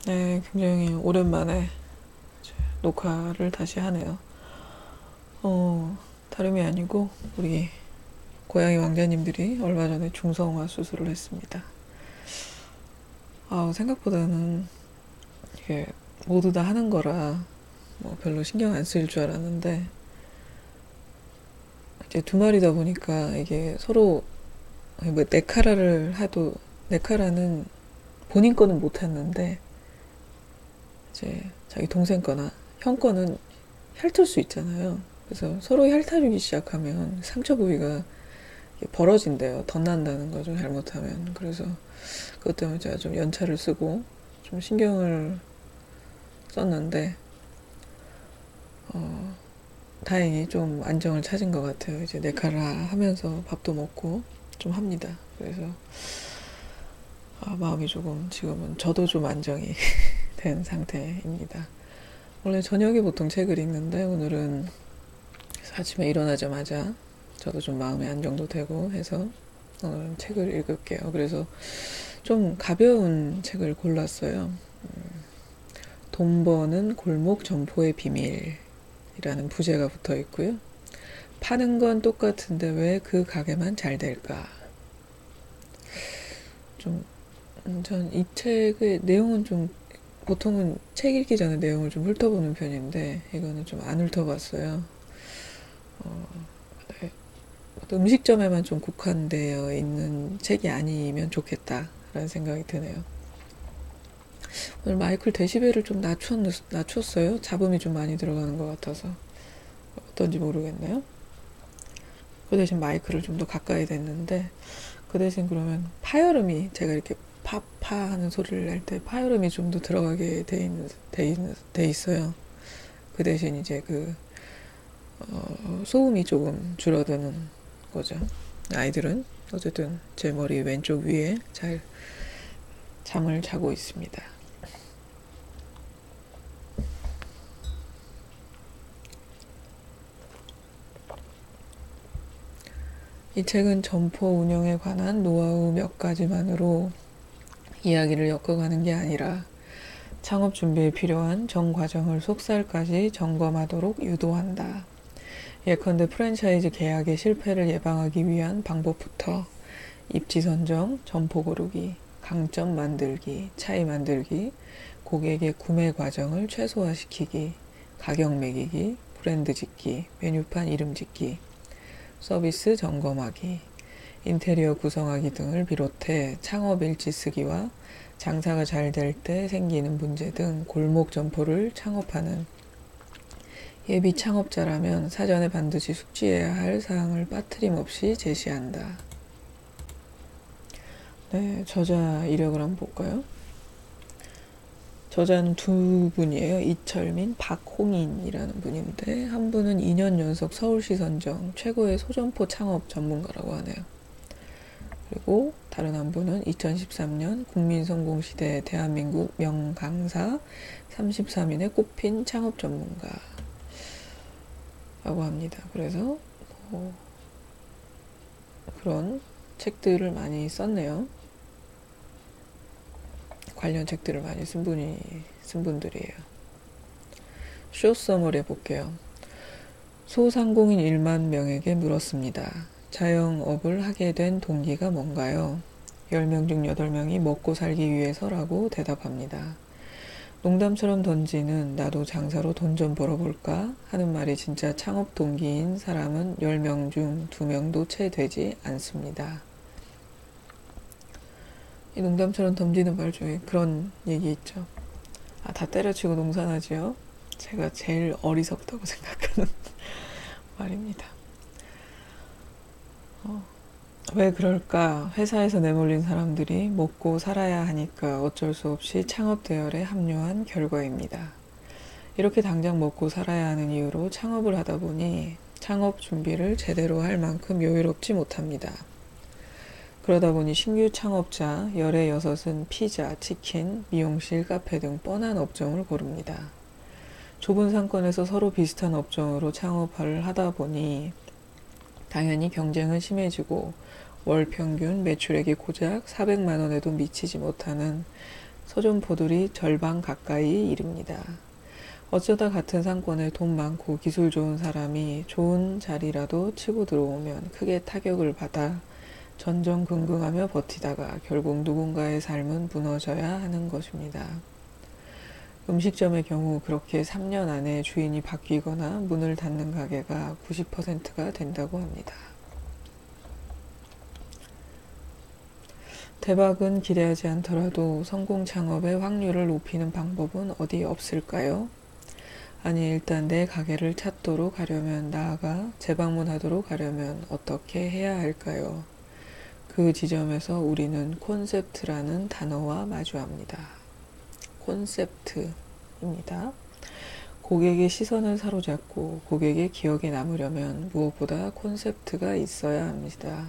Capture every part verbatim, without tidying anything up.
네, 굉장히 오랜만에 녹화를 다시 하네요. 어, 다름이 아니고 우리 고양이 왕자님들이 얼마 전에 중성화 수술을 했습니다. 아, 생각보다는 이게 모두 다 하는 거라 뭐 별로 신경 안 쓰일 줄 알았는데 이제 두 마리다 보니까 이게 서로 뭐 네카라를 해도 네카라는 본인 거는 못 했는데 이제 자기 동생 거나 형 거는 핥을 수 있잖아요. 그래서 서로 핥아주기 시작하면 상처 부위가 벌어진대요. 덧난다는 거죠, 잘못하면. 그래서 그것 때문에 제가 좀 연차를 쓰고 좀 신경을 썼는데, 어, 다행히 좀 안정을 찾은 것 같아요. 이제 네카라 하면서 밥도 먹고 좀 합니다. 그래서 아, 마음이 조금 지금은 저도 좀 안정이 된 상태입니다. 원래 저녁에 보통 책을 읽는데 오늘은 아침에 일어나자마자 저도 좀 마음의 안정도 되고 해서 오늘 책을 읽을게요. 그래서 좀 가벼운 책을 골랐어요. 돈 버는 골목 점포의 비밀이라는 부제가 붙어 있고요. 파는 건 똑같은데 왜 그 가게만 잘 될까? 좀, 음, 전 이 책의 내용은 좀, 보통은 책 읽기 전에 내용을 좀 훑어보는 편인데, 이거는 좀 안 훑어봤어요. 어, 네. 음식점에만 좀 국한되어 있는 책이 아니면 좋겠다라는 생각이 드네요. 오늘 마이클 데시벨을 좀 낮췄, 낮췄어요. 잡음이 좀 많이 들어가는 것 같아서. 어떤지 모르겠네요. 그 대신 마이크를 좀 더 가까이 댔는데, 그 대신 그러면 파열음이, 제가 이렇게 파파 하는 소리를 낼 때 파열음이 좀 더 들어가게 돼, 있, 돼, 있, 돼 있어요. 그 대신 이제 그, 어, 소음이 조금 줄어드는 거죠. 아이들은 어쨌든 제 머리 왼쪽 위에 잘 잠을 자고 있습니다. 이 책은 점포 운영에 관한 노하우 몇 가지만으로 이야기를 엮어가는 게 아니라 창업 준비에 필요한 전 과정을 속살까지 점검하도록 유도한다. 예컨대 프랜차이즈 계약의 실패를 예방하기 위한 방법부터 입지 선정, 점포 고르기, 강점 만들기, 차이 만들기, 고객의 구매 과정을 최소화시키기, 가격 매기기, 브랜드 짓기, 메뉴판 이름 짓기, 서비스 점검하기, 인테리어 구성하기 등을 비롯해 창업 일지 쓰기와 장사가 잘 될 때 생기는 문제 등 골목 점포를 창업하는 예비 창업자라면 사전에 반드시 숙지해야 할 사항을 빠트림 없이 제시한다. 네, 저자 이력을 한번 볼까요? 저자는 두 분이에요. 이철민, 박홍인이라는 분인데 한 분은 이 년 연속 서울시 선정 최고의 소점포 창업 전문가라고 하네요. 그리고 다른 한 분은 이천십삼 년 국민성공시대 대한민국 명강사 삼십삼 인에 꼽힌 창업 전문가라고 합니다. 그래서 뭐 그런 책들을 많이 썼네요. 관련 책들을 많이 쓴 분이 쓴 분들이에요. 쇼 서머리 해볼게요. 소상공인 일만 명에게 물었습니다. 자영업을 하게 된 동기가 뭔가요? 열 명 중 여덟 명이 먹고 살기 위해서라고 대답합니다. 농담처럼 던지는 나도 장사로 돈 좀 벌어볼까 하는 말이 진짜 창업 동기인 사람은 열 명 중 두 명도 채 되지 않습니다. 이 농담처럼 던지는 말 중에 그런 얘기 있죠. 아, 다 때려치고 농사나지요? 제가 제일 어리석다고 생각하는 말입니다. 어, 왜 그럴까? 회사에서 내몰린 사람들이 먹고 살아야 하니까 어쩔 수 없이 창업 대열에 합류한 결과입니다. 이렇게 당장 먹고 살아야 하는 이유로 창업을 하다 보니 창업 준비를 제대로 할 만큼 여유롭지 못합니다. 그러다 보니 신규 창업자 열의 여섯은 피자, 치킨, 미용실, 카페 등 뻔한 업종을 고릅니다. 좁은 상권에서 서로 비슷한 업종으로 창업을 하다 보니 당연히 경쟁은 심해지고 월 평균 매출액이 고작 사백만 원에도 미치지 못하는 서점포들이 절반 가까이 이릅니다. 어쩌다 같은 상권에 돈 많고 기술 좋은 사람이 좋은 자리라도 치고 들어오면 크게 타격을 받아 전전긍긍하며 버티다가 결국 누군가의 삶은 무너져야 하는 것입니다. 음식점의 경우 그렇게 삼 년 안에 주인이 바뀌거나 문을 닫는 가게가 구십 퍼센트가 된다고 합니다. 대박은 기대하지 않더라도 성공 창업의 확률을 높이는 방법은 어디 없을까요? 아니, 일단 내 가게를 찾도록 하려면, 나아가 재방문하도록 하려면 어떻게 해야 할까요? 그 지점에서 우리는 콘셉트라는 단어와 마주합니다. 콘셉트입니다. 고객의 시선을 사로잡고 고객의 기억에 남으려면 무엇보다 콘셉트가 있어야 합니다.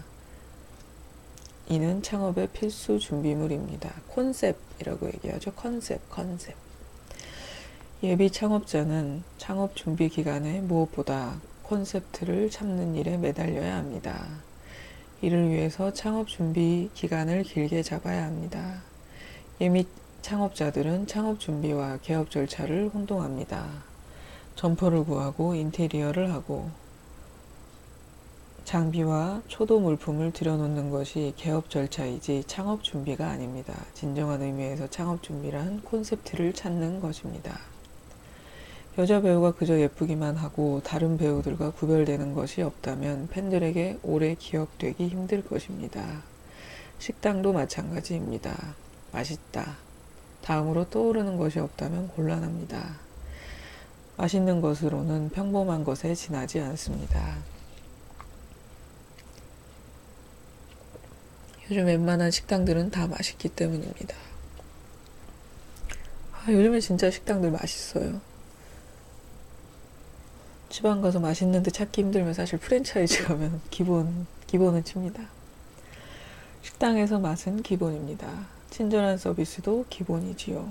이는 창업의 필수 준비물입니다. 콘셉트이라고 얘기하죠. 컨셉, 컨셉. 예비 창업자는 창업 준비 기간에 무엇보다 콘셉트를 찾는 일에 매달려야 합니다. 이를 위해서 창업 준비 기간을 길게 잡아야 합니다. 예비 창업자들은 창업 준비와 개업 절차를 혼동합니다. 점포를 구하고 인테리어를 하고 장비와 초도 물품을 들여놓는 것이 개업 절차이지 창업 준비가 아닙니다. 진정한 의미에서 창업 준비란 콘셉트를 찾는 것입니다. 여자 배우가 그저 예쁘기만 하고 다른 배우들과 구별되는 것이 없다면 팬들에게 오래 기억되기 힘들 것입니다. 식당도 마찬가지입니다. 맛있다. 다음으로 떠오르는 것이 없다면 곤란합니다. 맛있는 것으로는 평범한 것에 지나지 않습니다. 요즘 웬만한 식당들은 다 맛있기 때문입니다. 아, 요즘에 진짜 식당들 맛있어요. 지방 가서 맛있는데 찾기 힘들면 사실 프랜차이즈 가면 기본, 기본은 칩니다. 식당에서 맛은 기본입니다. 친절한 서비스도 기본이지요.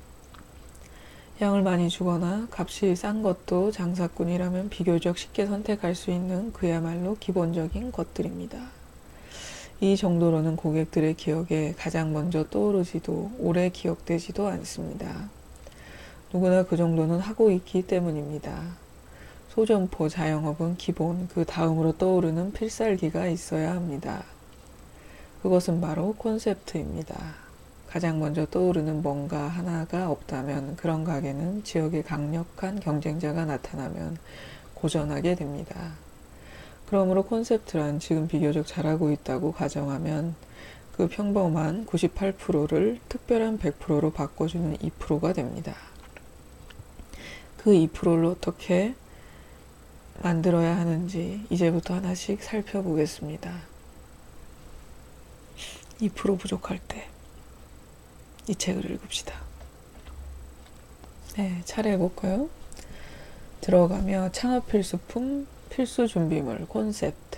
양을 많이 주거나 값이 싼 것도 장사꾼이라면 비교적 쉽게 선택할 수 있는 그야말로 기본적인 것들입니다. 이 정도로는 고객들의 기억에 가장 먼저 떠오르지도 오래 기억되지도 않습니다. 누구나 그 정도는 하고 있기 때문입니다. 소점포 자영업은 기본, 그 다음으로 떠오르는 필살기가 있어야 합니다. 그것은 바로 콘셉트입니다. 가장 먼저 떠오르는 뭔가 하나가 없다면 그런 가게는 지역에 강력한 경쟁자가 나타나면 고전하게 됩니다. 그러므로 콘셉트란 지금 비교적 잘하고 있다고 가정하면 그 평범한 구십팔 퍼센트를 특별한 백 퍼센트로 바꿔주는 이 퍼센트가 됩니다. 그 이 퍼센트를 어떻게 만들어야 하는지 이제부터 하나씩 살펴보겠습니다. 이 퍼센트 부족할 때 이 책을 읽읍시다. 네, 차례해볼까요? 들어가며 창업 필수품, 필수 준비물, 콘셉트.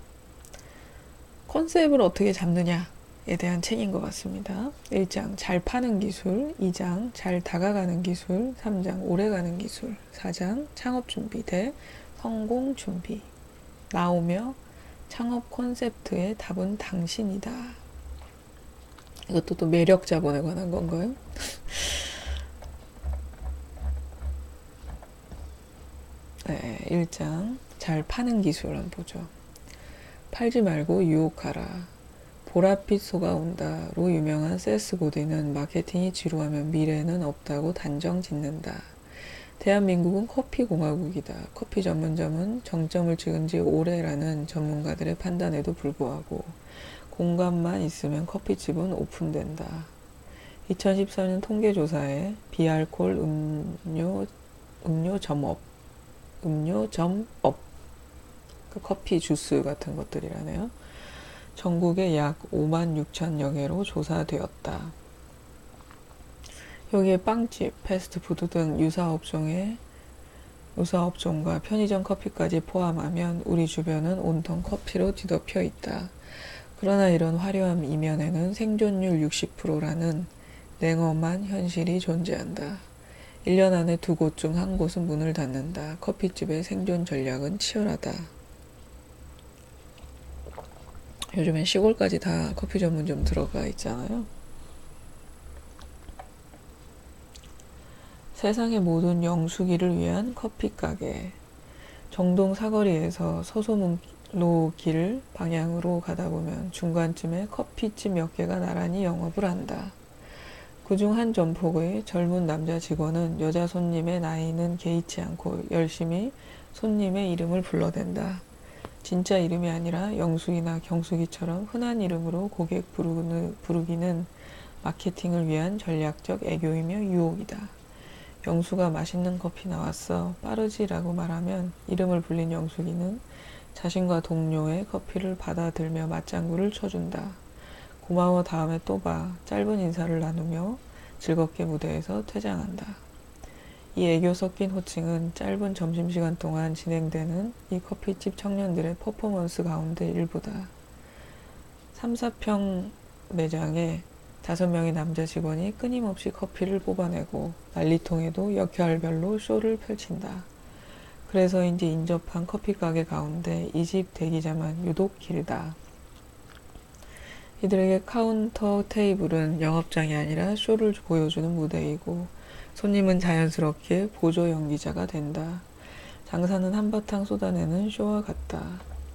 컨셉을 어떻게 잡느냐에 대한 책인 것 같습니다. 일 장 잘 파는 기술, 이 장 잘 다가가는 기술, 삼 장 오래가는 기술, 사 장 창업 준비 대 성공 준비. 나오며 창업 콘셉트의 답은 당신이다. 이것도 또 매력 자본에 관한 건가요? 네, 일 장 잘 파는 기술 한번 보죠. 팔지 말고 유혹하라. 보랏빛 소가 온다로 유명한 세스 고딘은 마케팅이 지루하면 미래는 없다고 단정 짓는다. 대한민국은 커피 공화국이다. 커피 전문점은 정점을 찍은 지 오래라는 전문가들의 판단에도 불구하고 공간만 있으면 커피집은 오픈된다. 이천십사 년 통계조사에 비알콜 음료, 음료점업, 음료점업, 그 커피 주스 같은 것들이라네요. 전국에 약 오만 육천여 개로 조사되었다. 여기에 빵집, 패스트푸드 등 유사업종에 유사업종과 편의점 커피까지 포함하면 우리 주변은 온통 커피로 뒤덮여 있다. 그러나 이런 화려함 이면에는 생존율 육십 퍼센트라는 냉엄한 현실이 존재한다. 일 년 안에 두 곳 중 한 곳은 문을 닫는다. 커피집의 생존 전략은 치열하다. 요즘엔 시골까지 다 커피 전문점 들어가 있잖아요. 세상의 모든 영숙이를 위한 커피 가게. 정동 사거리에서 서소문로 길 방향으로 가다 보면 중간쯤에 커피집 몇 개가 나란히 영업을 한다. 그중 한 점포의 젊은 남자 직원은 여자 손님의 나이는 개의치 않고 열심히 손님의 이름을 불러댄다. 진짜 이름이 아니라 영숙이나 경숙이처럼 흔한 이름으로 고객 부르기는 마케팅을 위한 전략적 애교이며 유혹이다. 영수가 맛있는 커피 나왔어. 빠르지라고 말하면 이름을 불린 영숙이는 자신과 동료의 커피를 받아들며 맞장구를 쳐준다. 고마워, 다음에 또 봐. 짧은 인사를 나누며 즐겁게 무대에서 퇴장한다. 이 애교 섞인 호칭은 짧은 점심시간 동안 진행되는 이 커피집 청년들의 퍼포먼스 가운데 일부다. 삼, 사 평 매장에 다섯 명의 남자 직원이 끊임없이 커피를 뽑아내고 난리통에도 역할별로 쇼를 펼친다. 그래서인지 인접한 커피 가게 가운데 이 집 대기자만 유독 길다. 이들에게 카운터 테이블은 영업장이 아니라 쇼를 보여주는 무대이고 손님은 자연스럽게 보조 연기자가 된다. 장사는 한바탕 쏟아내는 쇼와 같다.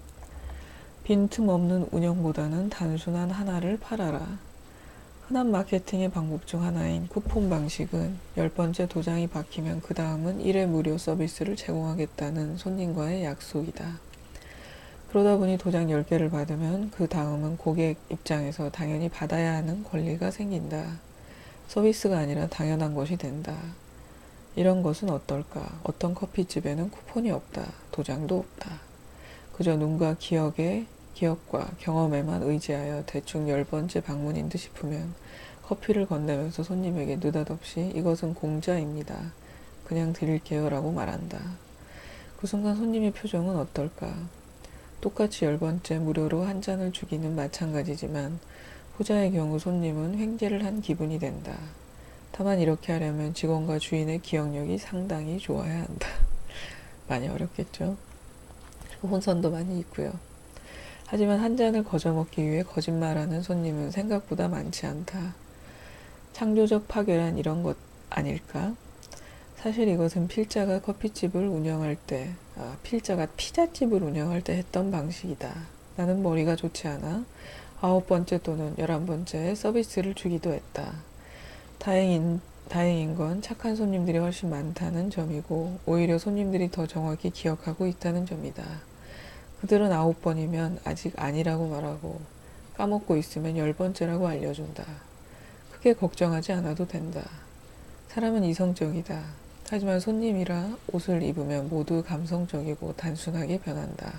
빈틈없는 운영보다는 단순한 하나를 팔아라. 흔한 마케팅의 방법 중 하나인 쿠폰 방식은 열 번째 도장이 박히면 그 다음은 일 회 무료 서비스를 제공하겠다는 손님과의 약속이다. 그러다 보니 도장 열 개를 받으면 그 다음은 고객 입장에서 당연히 받아야 하는 권리가 생긴다. 서비스가 아니라 당연한 것이 된다. 이런 것은 어떨까? 어떤 커피집에는 쿠폰이 없다. 도장도 없다. 그저 눈과 기억에 기억과 경험에만 의지하여 대충 열 번째 방문인 듯 싶으면 커피를 건네면서 손님에게 느닷없이 이것은 공짜입니다. 그냥 드릴게요 라고 말한다. 그 순간 손님의 표정은 어떨까? 똑같이 열 번째 무료로 한 잔을 주기는 마찬가지지만 후자의 경우 손님은 횡재를 한 기분이 된다. 다만 이렇게 하려면 직원과 주인의 기억력이 상당히 좋아야 한다. 많이 어렵겠죠? 혼선도 많이 있고요. 하지만 한 잔을 거저먹기 위해 거짓말하는 손님은 생각보다 많지 않다. 창조적 파괴란 이런 것 아닐까? 사실 이것은 필자가 커피집을 운영할 때, 아, 필자가 피자집을 운영할 때 했던 방식이다. 나는 머리가 좋지 않아 아홉 번째 또는 열한 번째에 서비스를 주기도 했다. 다행인, 다행인 건 착한 손님들이 훨씬 많다는 점이고 오히려 손님들이 더 정확히 기억하고 있다는 점이다. 그들은 아홉 번이면 아직 아니라고 말하고 까먹고 있으면 열 번째라고 알려준다. 크게 걱정하지 않아도 된다. 사람은 이성적이다. 하지만 손님이라 옷을 입으면 모두 감성적이고 단순하게 변한다.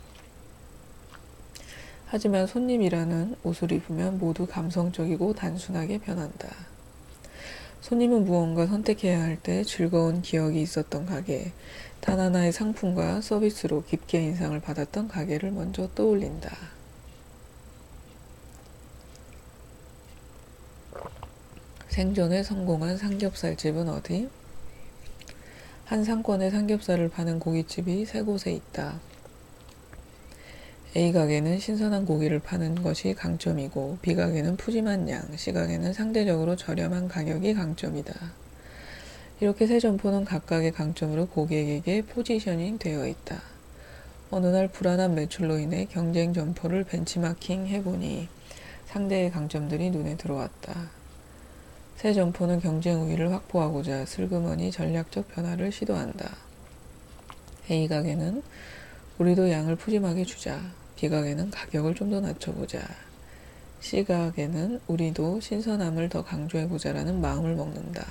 하지만 손님이라는 옷을 입으면 모두 감성적이고 단순하게 변한다. 손님은 무언가 선택해야 할 때 즐거운 기억이 있었던 가게, 단 하나의 상품과 서비스로 깊게 인상을 받았던 가게를 먼저 떠올린다. 생존에 성공한 삼겹살집은 어디? 한 상권에 삼겹살을 파는 고깃집이 세 곳에 있다. A 가게는 신선한 고기를 파는 것이 강점이고 B 가게는 푸짐한 양, C 가게는 상대적으로 저렴한 가격이 강점이다. 이렇게 세 점포는 각각의 강점으로 고객에게 포지셔닝 되어 있다. 어느 날 불안한 매출로 인해 경쟁 점포를 벤치마킹 해보니 상대의 강점들이 눈에 들어왔다. 새 점포는 경쟁 우위를 확보하고자 슬그머니 전략적 변화를 시도한다. A 가게는 우리도 양을 푸짐하게 주자. B 가게는 가격을 좀 더 낮춰보자. C 가게는 우리도 신선함을 더 강조해보자라는 마음을 먹는다.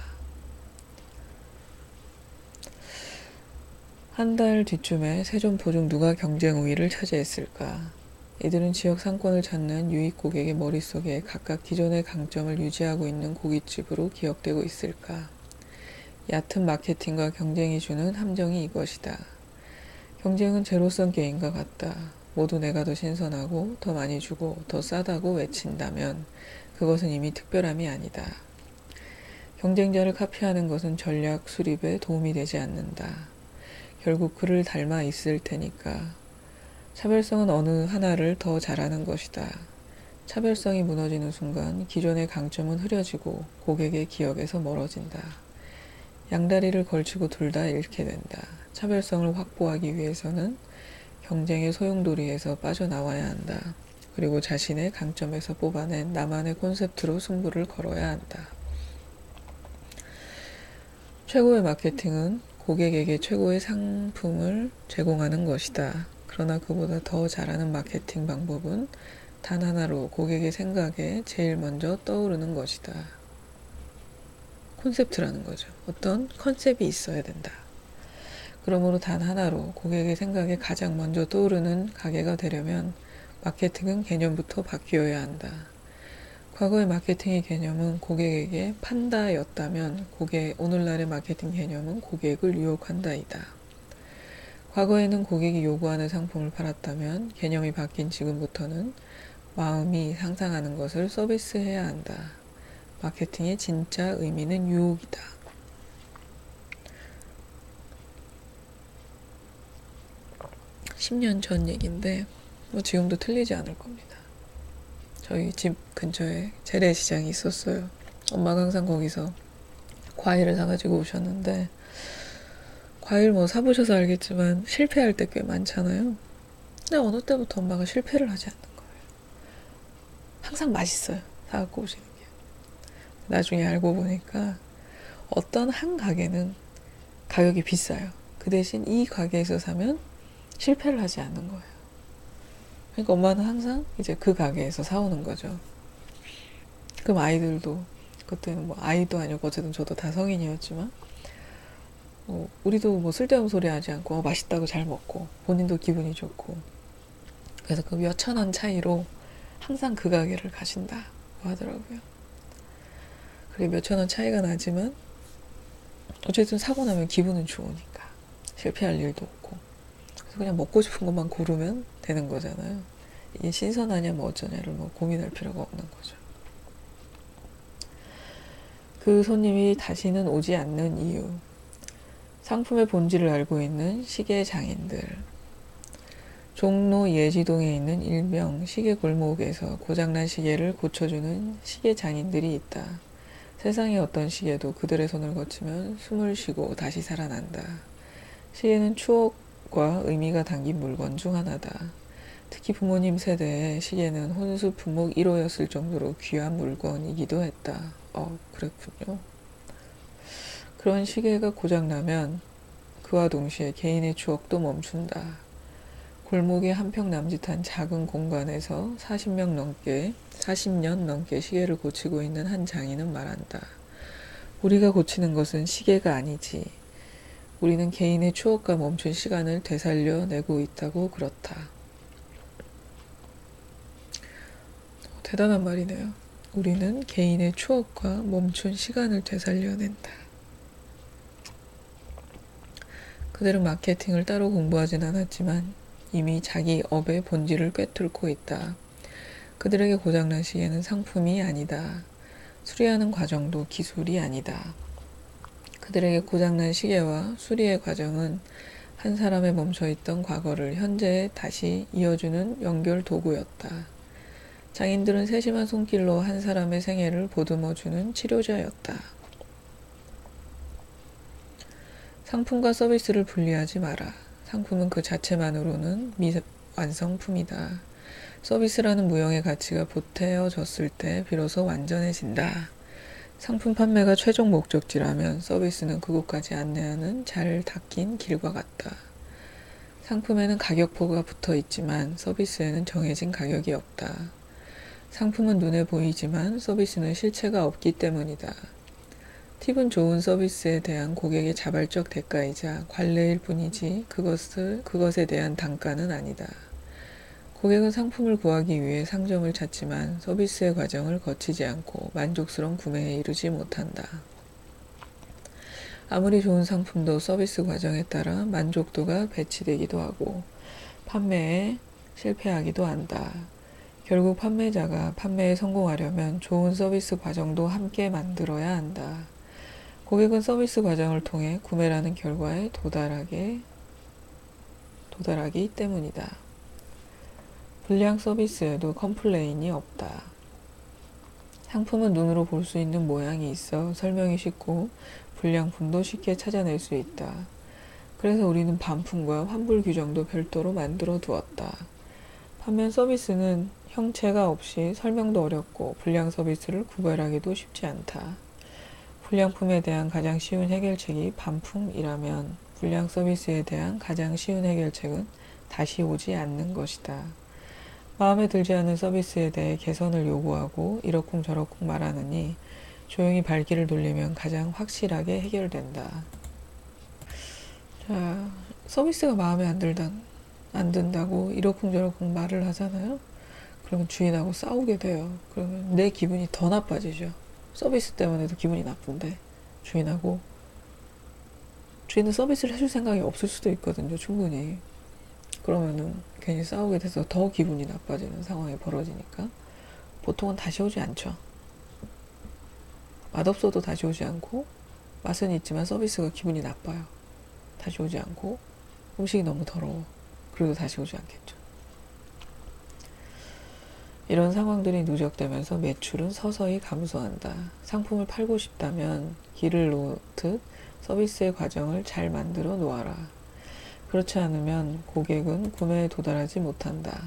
한 달 뒤쯤에 세 점포 중 누가 경쟁 우위를 차지했을까? 이들은 지역 상권을 찾는 유입 고객의 머릿속에 각각 기존의 강점을 유지하고 있는 고깃집으로 기억되고 있을까? 얕은 마케팅과 경쟁이 주는 함정이 이것이다. 경쟁은 제로섬 게임과 같다. 모두 내가 더 신선하고 더 많이 주고 더 싸다고 외친다면 그것은 이미 특별함이 아니다. 경쟁자를 카피하는 것은 전략 수립에 도움이 되지 않는다. 결국 그를 닮아 있을 테니까. 차별성은 어느 하나를 더 잘하는 것이다. 차별성이 무너지는 순간 기존의 강점은 흐려지고 고객의 기억에서 멀어진다. 양다리를 걸치고 둘 다 잃게 된다. 차별성을 확보하기 위해서는 경쟁의 소용돌이에서 빠져나와야 한다. 그리고 자신의 강점에서 뽑아낸 나만의 콘셉트로 승부를 걸어야 한다. 최고의 마케팅은 고객에게 최고의 상품을 제공하는 것이다. 그러나 그보다 더 잘하는 마케팅 방법은 단 하나로 고객의 생각에 제일 먼저 떠오르는 것이다. 콘셉트라는 거죠. 어떤 컨셉이 있어야 된다. 그러므로 단 하나로 고객의 생각에 가장 먼저 떠오르는 가게가 되려면 마케팅은 개념부터 바뀌어야 한다. 과거의 마케팅의 개념은 고객에게 판다였다면 고객, 오늘날의 마케팅 개념은 고객을 유혹한다이다. 과거에는 고객이 요구하는 상품을 팔았다면 개념이 바뀐 지금부터는 마음이 상상하는 것을 서비스해야 한다. 마케팅의 진짜 의미는 유혹이다. 십 년 전 얘기인데 뭐 지금도 틀리지 않을 겁니다. 저희 집 근처에 재래시장이 있었어요. 엄마가 항상 거기서 과일을 사가지고 오셨는데 과일 뭐 사보셔서 알겠지만 실패할 때 꽤 많잖아요. 근데 어느 때부터 엄마가 실패를 하지 않는 거예요. 항상 맛있어요. 사갖고 오시는 게. 나중에 알고 보니까 어떤 한 가게는 가격이 비싸요. 그 대신 이 가게에서 사면 실패를 하지 않는 거예요. 그러니까 엄마는 항상 이제 그 가게에서 사오는 거죠. 그럼 아이들도 그때는 뭐 아이도 아니고 어쨌든 저도 다 성인이었지만 뭐 우리도 뭐 쓸데없는 소리 하지 않고 어, 맛있다고 잘 먹고 본인도 기분이 좋고 그래서 그 몇천 원 차이로 항상 그 가게를 가신다고 하더라고요. 그게 몇천 원 차이가 나지만 어쨌든 사고 나면 기분은 좋으니까 실패할 일도 없고 그래서 그냥 먹고 싶은 것만 고르면 되는 거잖아요. 이게 신선하냐 뭐 어쩌냐를 뭐 고민할 필요가 없는 거죠. 그 손님이 다시는 오지 않는 이유. 상품의 본질을 알고 있는 시계 장인들. 종로 예지동에 있는 일명 시계 골목에서 고장난 시계를 고쳐주는 시계 장인들이 있다. 세상의 어떤 시계도 그들의 손을 거치면 숨을 쉬고 다시 살아난다. 시계는 추억과 의미가 담긴 물건 중 하나다. 특히 부모님 세대의 시계는 혼수 품목 일 호였을 정도로 귀한 물건이기도 했다. 어, 그랬군요. 그런 시계가 고장나면 그와 동시에 개인의 추억도 멈춘다. 골목의 한평 남짓한 작은 공간에서 사십 명 넘게, 사십 년 넘게 시계를 고치고 있는 한 장인은 말한다. 우리가 고치는 것은 시계가 아니지. 우리는 개인의 추억과 멈춘 시간을 되살려내고 있다고 그렇다. 대단한 말이네요. 우리는 개인의 추억과 멈춘 시간을 되살려낸다. 그들은 마케팅을 따로 공부하진 않았지만 이미 자기 업의 본질을 꿰뚫고 있다. 그들에게 고장난 시계는 상품이 아니다. 수리하는 과정도 기술이 아니다. 그들에게 고장난 시계와 수리의 과정은 한 사람의 멈춰있던 과거를 현재에 다시 이어주는 연결 도구였다. 장인들은 세심한 손길로 한 사람의 생애를 보듬어주는 치료자였다. 상품과 서비스를 분리하지 마라. 상품은 그 자체만으로는 미완성품이다. 서비스라는 무형의 가치가 보태어졌을 때 비로소 완전해진다. 상품 판매가 최종 목적지라면 서비스는 그곳까지 안내하는 잘 닦인 길과 같다. 상품에는 가격표가 붙어 있지만 서비스에는 정해진 가격이 없다. 상품은 눈에 보이지만 서비스는 실체가 없기 때문이다. 팁은 좋은 서비스에 대한 고객의 자발적 대가이자 관례일 뿐이지 그것을, 그것에 대한 단가는 아니다. 고객은 상품을 구하기 위해 상점을 찾지만 서비스의 과정을 거치지 않고 만족스러운 구매에 이르지 못한다. 아무리 좋은 상품도 서비스 과정에 따라 만족도가 배치되기도 하고 판매에 실패하기도 한다. 결국 판매자가 판매에 성공하려면 좋은 서비스 과정도 함께 만들어야 한다. 고객은 서비스 과정을 통해 구매라는 결과에 도달하게, 도달하기 때문이다. 불량 서비스에도 컴플레인이 없다. 상품은 눈으로 볼 수 있는 모양이 있어 설명이 쉽고 불량품도 쉽게 찾아낼 수 있다. 그래서 우리는 반품과 환불 규정도 별도로 만들어 두었다. 반면 서비스는 형체가 없이 설명도 어렵고 불량 서비스를 구별하기도 쉽지 않다. 불량품에 대한 가장 쉬운 해결책이 반품이라면 불량 서비스에 대한 가장 쉬운 해결책은 다시 오지 않는 것이다. 마음에 들지 않는 서비스에 대해 개선을 요구하고 이러쿵저러쿵 말하느니 조용히 발길을 돌리면 가장 확실하게 해결된다. 자, 서비스가 마음에 안 들다, 안 든다고 이러쿵저러쿵 말을 하잖아요. 그러면 주인하고 싸우게 돼요. 그러면 내 기분이 더 나빠지죠. 서비스 때문에도 기분이 나쁜데 주인하고 주인은 서비스를 해줄 생각이 없을 수도 있거든요. 충분히. 그러면은 괜히 싸우게 돼서 더 기분이 나빠지는 상황이 벌어지니까 보통은 다시 오지 않죠. 맛없어도 다시 오지 않고 맛은 있지만 서비스가 기분이 나빠요. 다시 오지 않고 음식이 너무 더러워. 그래도 다시 오지 않겠죠. 이런 상황들이 누적되면서 매출은 서서히 감소한다. 상품을 팔고 싶다면 길을 놓듯 서비스의 과정을 잘 만들어 놓아라. 그렇지 않으면 고객은 구매에 도달하지 못한다.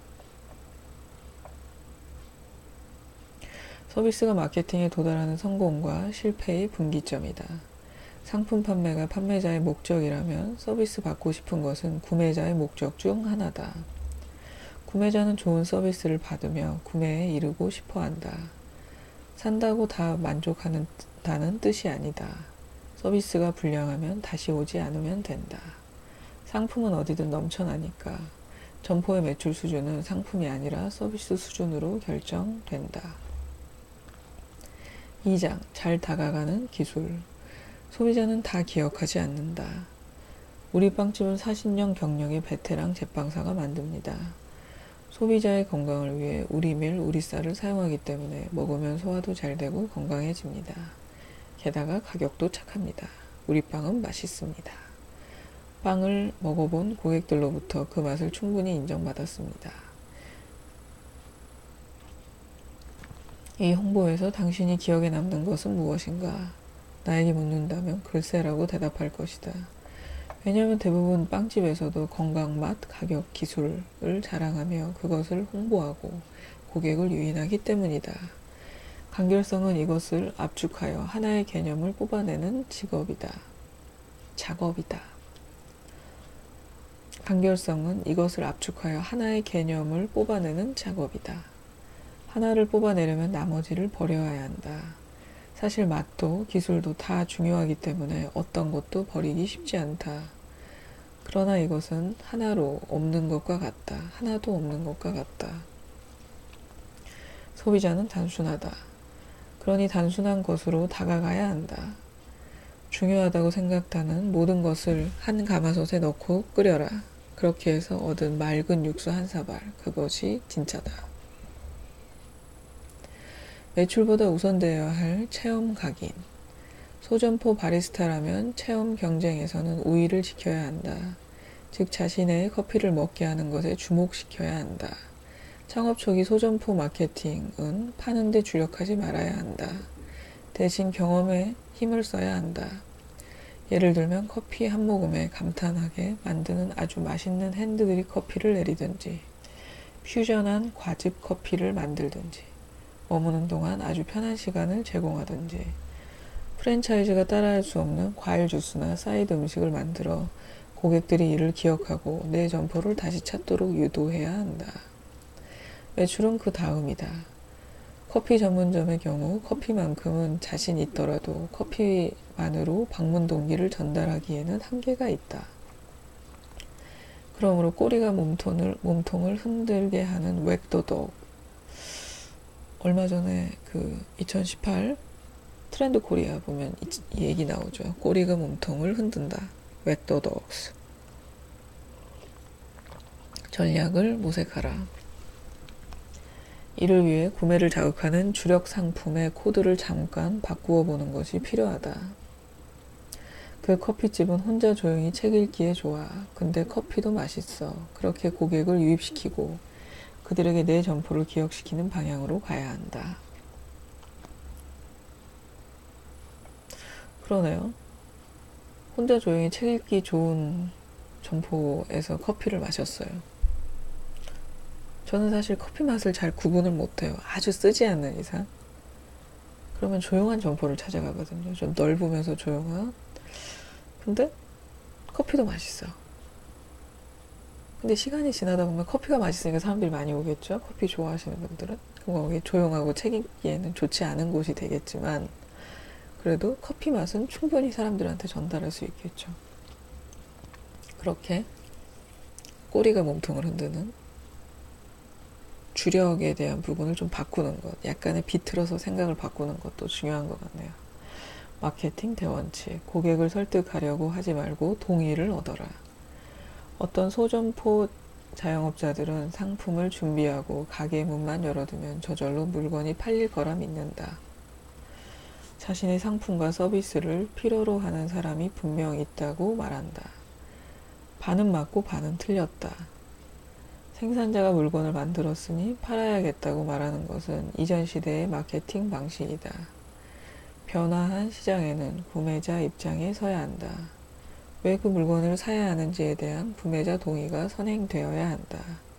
서비스가 마케팅에 도달하는 성공과 실패의 분기점이다. 상품 판매가 판매자의 목적이라면 서비스 받고 싶은 것은 구매자의 목적 중 하나다. 구매자는 좋은 서비스를 받으며 구매에 이르고 싶어 한다. 산다고 다 만족하는다는 뜻이 아니다. 서비스가 불량하면 다시 오지 않으면 된다. 상품은 어디든 넘쳐나니까 점포의 매출 수준은 상품이 아니라 서비스 수준으로 결정된다. 이 장 잘 다가가는 기술. 소비자는 다 기억하지 않는다. 우리 빵집은 사십 년 경력의 베테랑 제빵사가 만듭니다. 소비자의 건강을 위해 우리밀, 우리쌀을 사용하기 때문에 먹으면 소화도 잘 되고 건강해집니다. 게다가 가격도 착합니다. 우리 빵은 맛있습니다. 빵을 먹어본 고객들로부터 그 맛을 충분히 인정받았습니다. 이 홍보에서 당신이 기억에 남는 것은 무엇인가? 나에게 묻는다면 글쎄라고 대답할 것이다. 왜냐하면 대부분 빵집에서도 건강, 맛, 가격, 기술을 자랑하며 그것을 홍보하고 고객을 유인하기 때문이다. 간결성은 이것을 압축하여 하나의 개념을 뽑아내는 직업이다. 작업이다. 간결성은 이것을 압축하여 하나의 개념을 뽑아내는 작업이다. 하나를 뽑아내려면 나머지를 버려야 한다. 사실 맛도 기술도 다 중요하기 때문에 어떤 것도 버리기 쉽지 않다. 그러나 이것은 하나로 없는 것과 같다. 하나도 없는 것과 같다. 소비자는 단순하다. 그러니 단순한 것으로 다가가야 한다. 중요하다고 생각하는 모든 것을 한 가마솥에 넣고 끓여라. 그렇게 해서 얻은 맑은 육수 한 사발. 그것이 진짜다. 매출보다 우선되어야 할 체험 각인. 소점포 바리스타라면 체험 경쟁에서는 우위를 지켜야 한다. 즉 자신의 커피를 먹게 하는 것에 주목시켜야 한다. 창업 초기 소점포 마케팅은 파는 데 주력하지 말아야 한다. 대신 경험에 힘을 써야 한다. 예를 들면 커피 한 모금에 감탄하게 만드는 아주 맛있는 핸드드립 커피를 내리든지 퓨전한 과즙 커피를 만들든지 머무는 동안 아주 편한 시간을 제공하든지 프랜차이즈가 따라할 수 없는 과일 주스나 사이드 음식을 만들어 고객들이 이를 기억하고 내 점포를 다시 찾도록 유도해야 한다. 매출은 그 다음이다. 커피 전문점의 경우 커피만큼은 자신 있더라도 커피만으로 방문 동기를 전달하기에는 한계가 있다. 그러므로 꼬리가 몸통을, 몸통을 흔들게 하는 웩도독. 얼마 전에 그 이천십팔 트렌드 코리아 보면 이, 이 얘기 나오죠. 꼬리가 몸통을 흔든다. 웩도독스. 전략을 모색하라. 이를 위해 구매를 자극하는 주력 상품의 코드를 잠깐 바꾸어 보는 것이 필요하다. 그 커피집은 혼자 조용히 책 읽기에 좋아. 근데 커피도 맛있어. 그렇게 고객을 유입시키고 그들에게 내 점포를 기억시키는 방향으로 가야 한다. 그러네요. 혼자 조용히 책 읽기 좋은 점포에서 커피를 마셨어요. 저는 사실 커피 맛을 잘 구분을 못해요. 아주 쓰지 않는 이상. 그러면 조용한 점포를 찾아가거든요. 좀 넓으면서 조용한. 근데 커피도 맛있어. 근데 시간이 지나다 보면 커피가 맛있으니까 사람들이 많이 오겠죠. 커피 좋아하시는 분들은. 그럼 거기 조용하고 책 읽기에는 좋지 않은 곳이 되겠지만 그래도 커피 맛은 충분히 사람들한테 전달할 수 있겠죠. 그렇게 꼬리가 몸통을 흔드는 주력에 대한 부분을 좀 바꾸는 것, 약간의 비틀어서 생각을 바꾸는 것도 중요한 것 같네요. 마케팅 대원칙, 고객을 설득하려고 하지 말고 동의를 얻어라. 어떤 소점포 자영업자들은 상품을 준비하고 가게 문만 열어두면 저절로 물건이 팔릴 거라 믿는다. 자신의 상품과 서비스를 필요로 하는 사람이 분명 있다고 말한다. 반은 맞고 반은 틀렸다. 생산자가 물건을 만들었으니 팔아야겠다고 말하는 것은 이전 시대의 마케팅 방식이다. 변화한 시장에는 구매자 입장에 서야 한다. 왜 그 물건을 사야 하는지에 대한 구매자 동의가 선행되어야 한다.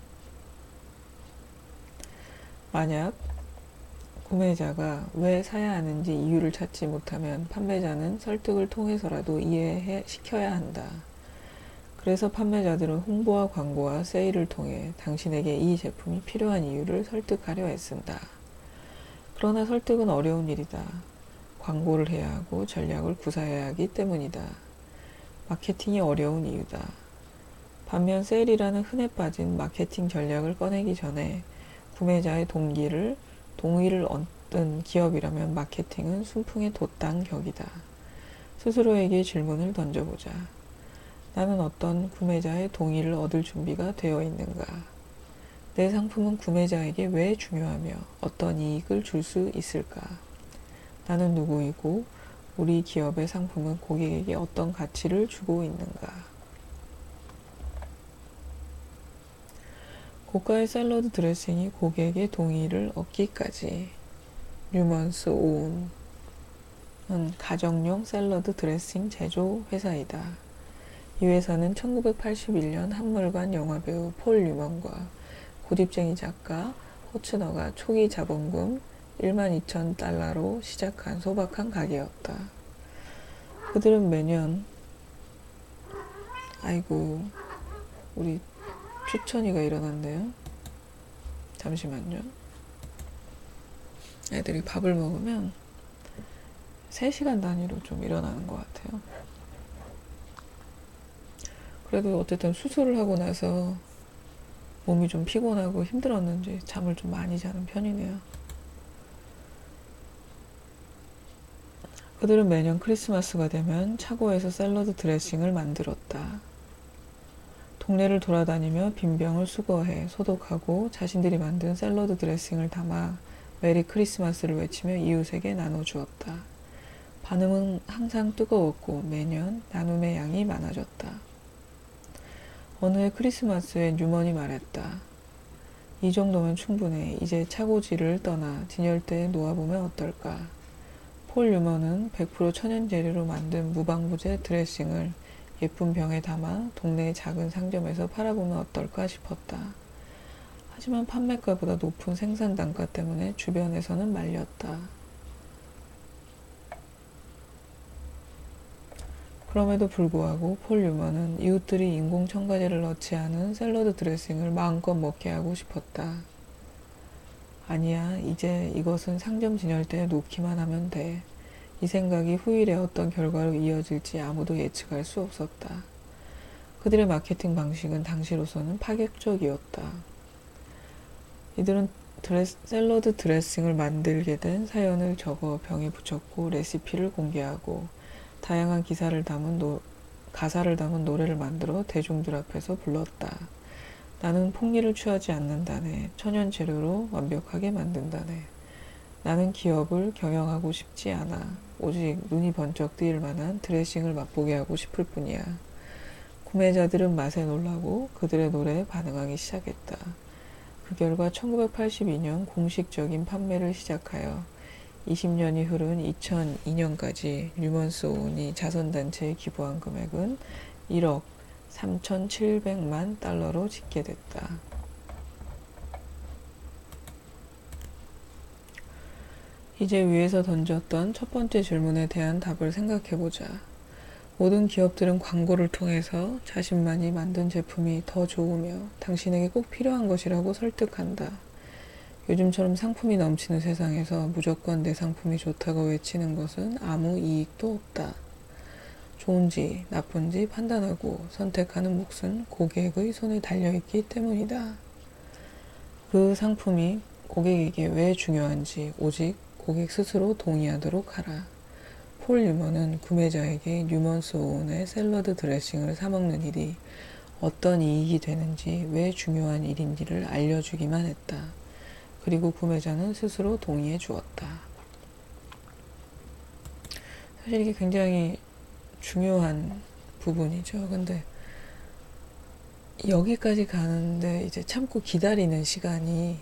만약 구매자가 왜 사야 하는지 이유를 찾지 못하면 판매자는 설득을 통해서라도 이해시켜야 한다. 그래서 판매자들은 홍보와 광고와 세일을 통해 당신에게 이 제품이 필요한 이유를 설득하려 애쓴다. 그러나 설득은 어려운 일이다. 광고를 해야 하고 전략을 구사해야 하기 때문이다. 마케팅이 어려운 이유다. 반면 세일이라는 흔해 빠진 마케팅 전략을 꺼내기 전에 구매자의 동기를, 동의를 얻은 기업이라면 마케팅은 순풍에 돛단 격이다. 스스로에게 질문을 던져보자. 나는 어떤 구매자의 동의를 얻을 준비가 되어 있는가? 내 상품은 구매자에게 왜 중요하며 어떤 이익을 줄 수 있을까? 나는 누구이고 우리 기업의 상품은 고객에게 어떤 가치를 주고 있는가? 고가의 샐러드 드레싱이 고객의 동의를 얻기까지. 뉴먼스 오운은 가정용 샐러드 드레싱 제조 회사이다. 이 회사는 천구백팔십일 년 한물관 영화배우 폴 뉴먼과 고집쟁이 작가 호츠너가 초기 자본금 만 이천 달러로 시작한 소박한 가게였다. 그들은 매년 아이고 우리 추천이가 일어났네요. 잠시만요. 애들이 밥을 먹으면 세 시간 단위로 좀 일어나는 것 같아요. 그래도 어쨌든 수술을 하고 나서 몸이 좀 피곤하고 힘들었는지 잠을 좀 많이 자는 편이네요. 그들은 매년 크리스마스가 되면 차고에서 샐러드 드레싱을 만들었다. 동네를 돌아다니며 빈병을 수거해 소독하고 자신들이 만든 샐러드 드레싱을 담아 메리 크리스마스를 외치며 이웃에게 나눠주었다. 반응은 항상 뜨거웠고 매년 나눔의 양이 많아졌다. 어느 해 크리스마스에 뉴먼이 말했다. 이 정도면 충분해. 이제 차고지를 떠나 진열대에 놓아보면 어떨까? 폴 뉴먼은 백 퍼센트 천연 재료로 만든 무방부제 드레싱을 예쁜 병에 담아 동네의 작은 상점에서 팔아보면 어떨까 싶었다. 하지만 판매가보다 높은 생산 단가 때문에 주변에서는 말렸다. 그럼에도 불구하고 폴 뉴먼은 이웃들이 인공첨가제를 넣지 않은 샐러드 드레싱을 마음껏 먹게 하고 싶었다. 아니야, 이제 이것은 상점 진열대에 놓기만 하면 돼. 이 생각이 후일에 어떤 결과로 이어질지 아무도 예측할 수 없었다. 그들의 마케팅 방식은 당시로서는 파격적이었다. 이들은 드레스, 샐러드 드레싱을 만들게 된 사연을 적어 병에 붙였고 레시피를 공개하고 다양한 기사를 담은 노, 가사를 담은 노래를 만들어 대중들 앞에서 불렀다. 나는 폭리를 취하지 않는다네. 천연 재료로 완벽하게 만든다네. 나는 기업을 경영하고 싶지 않아. 오직 눈이 번쩍 뜨일 만한 드레싱을 맛보게 하고 싶을 뿐이야. 구매자들은 맛에 놀라고 그들의 노래에 반응하기 시작했다. 그 결과 천구백팔십이 년 공식적인 판매를 시작하여 이십 년이 흐른 이천이 년까지 뉴먼스 오온이 자선단체에 기부한 금액은 일억 삼천칠백만 달러로 집계됐다. 이제 위에서 던졌던 첫 번째 질문에 대한 답을 생각해보자. 모든 기업들은 광고를 통해서 자신만이 만든 제품이 더 좋으며 당신에게 꼭 필요한 것이라고 설득한다. 요즘처럼 상품이 넘치는 세상에서 무조건 내 상품이 좋다고 외치는 것은 아무 이익도 없다. 좋은지 나쁜지 판단하고 선택하는 몫은 고객의 손에 달려있기 때문이다. 그 상품이 고객에게 왜 중요한지 오직 고객 스스로 동의하도록 하라. 폴 뉴먼은 구매자에게 뉴먼스 오온의 샐러드 드레싱을 사먹는 일이 어떤 이익이 되는지 왜 중요한 일인지를 알려주기만 했다. 그리고 구매자는 스스로 동의해 주었다. 사실 이게 굉장히 중요한 부분이죠. 근데 여기까지 가는데 이제 참고 기다리는 시간이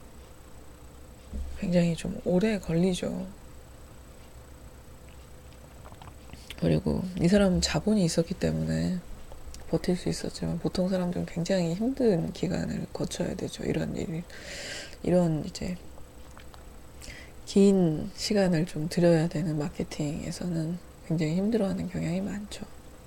굉장히 좀 오래 걸리죠. 그리고 이 사람은 자본이 있었기 때문에 버틸 수 있었지만 보통 사람들은 굉장히 힘든 기간을 거쳐야 되죠. 이런 일, 이런 이제 긴 시간을 좀 들여야 되는 마케팅에서는 굉장히 힘들어하는 경향이 많죠.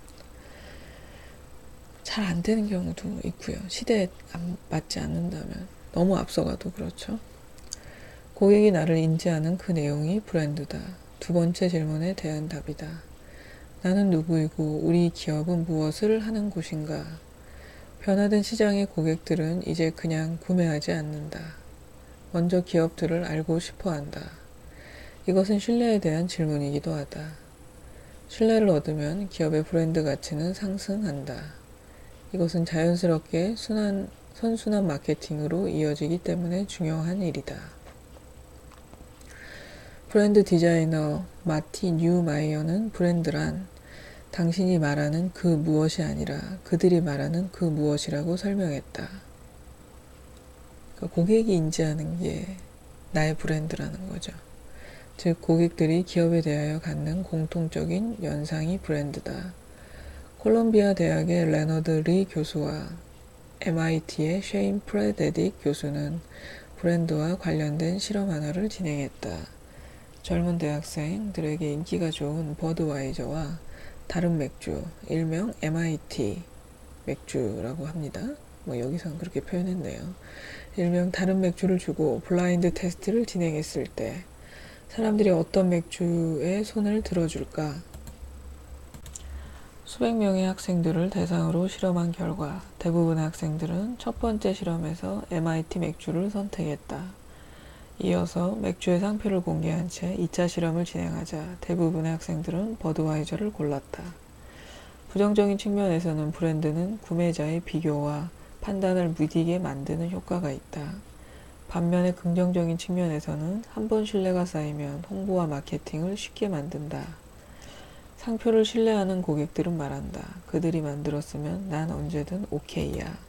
잘 안 되는 경우도 있고요. 시대에 안 맞지 않는다면 너무 앞서가도 그렇죠. 고객이 나를 인지하는 그 내용이 브랜드다. 두 번째 질문에 대한 답이다. 나는 누구이고 우리 기업은 무엇을 하는 곳인가? 변화된 시장의 고객들은 이제 그냥 구매하지 않는다. 먼저 기업들을 알고 싶어 한다. 이것은 신뢰에 대한 질문이기도 하다. 신뢰를 얻으면 기업의 브랜드 가치는 상승한다. 이것은 자연스럽게 순환, 선순환 마케팅으로 이어지기 때문에 중요한 일이다. 브랜드 디자이너 마티 뉴마이어는 브랜드란 당신이 말하는 그 무엇이 아니라 그들이 말하는 그 무엇이라고 설명했다. 그러니까 고객이 인지하는 게 나의 브랜드라는 거죠. 즉 고객들이 기업에 대하여 갖는 공통적인 연상이 브랜드다. 콜롬비아 대학의 레너드 리 교수와 엠아이티의 셰인 프레데딕 교수는 브랜드와 관련된 실험 하나를 진행했다. 젊은 대학생들에게 인기가 좋은 버드와이저와 다른 맥주, 일명 엠아이티 맥주라고 합니다. 뭐 여기선 그렇게 표현했네요. 일명 다른 맥주를 주고 블라인드 테스트를 진행했을 때 사람들이 어떤 맥주에 손을 들어줄까? 수백 명의 학생들을 대상으로 실험한 결과 대부분의 학생들은 첫 번째 실험에서 엠아이티 맥주를 선택했다. 이어서 맥주의 상표를 공개한 채 이 차 실험을 진행하자 대부분의 학생들은 버드와이저를 골랐다. 부정적인 측면에서는 브랜드는 구매자의 비교와 판단을 무디게 만드는 효과가 있다. 반면에 긍정적인 측면에서는 한번 신뢰가 쌓이면 홍보와 마케팅을 쉽게 만든다. 상표를 신뢰하는 고객들은 말한다. 그들이 만들었으면 난 언제든 오케이야.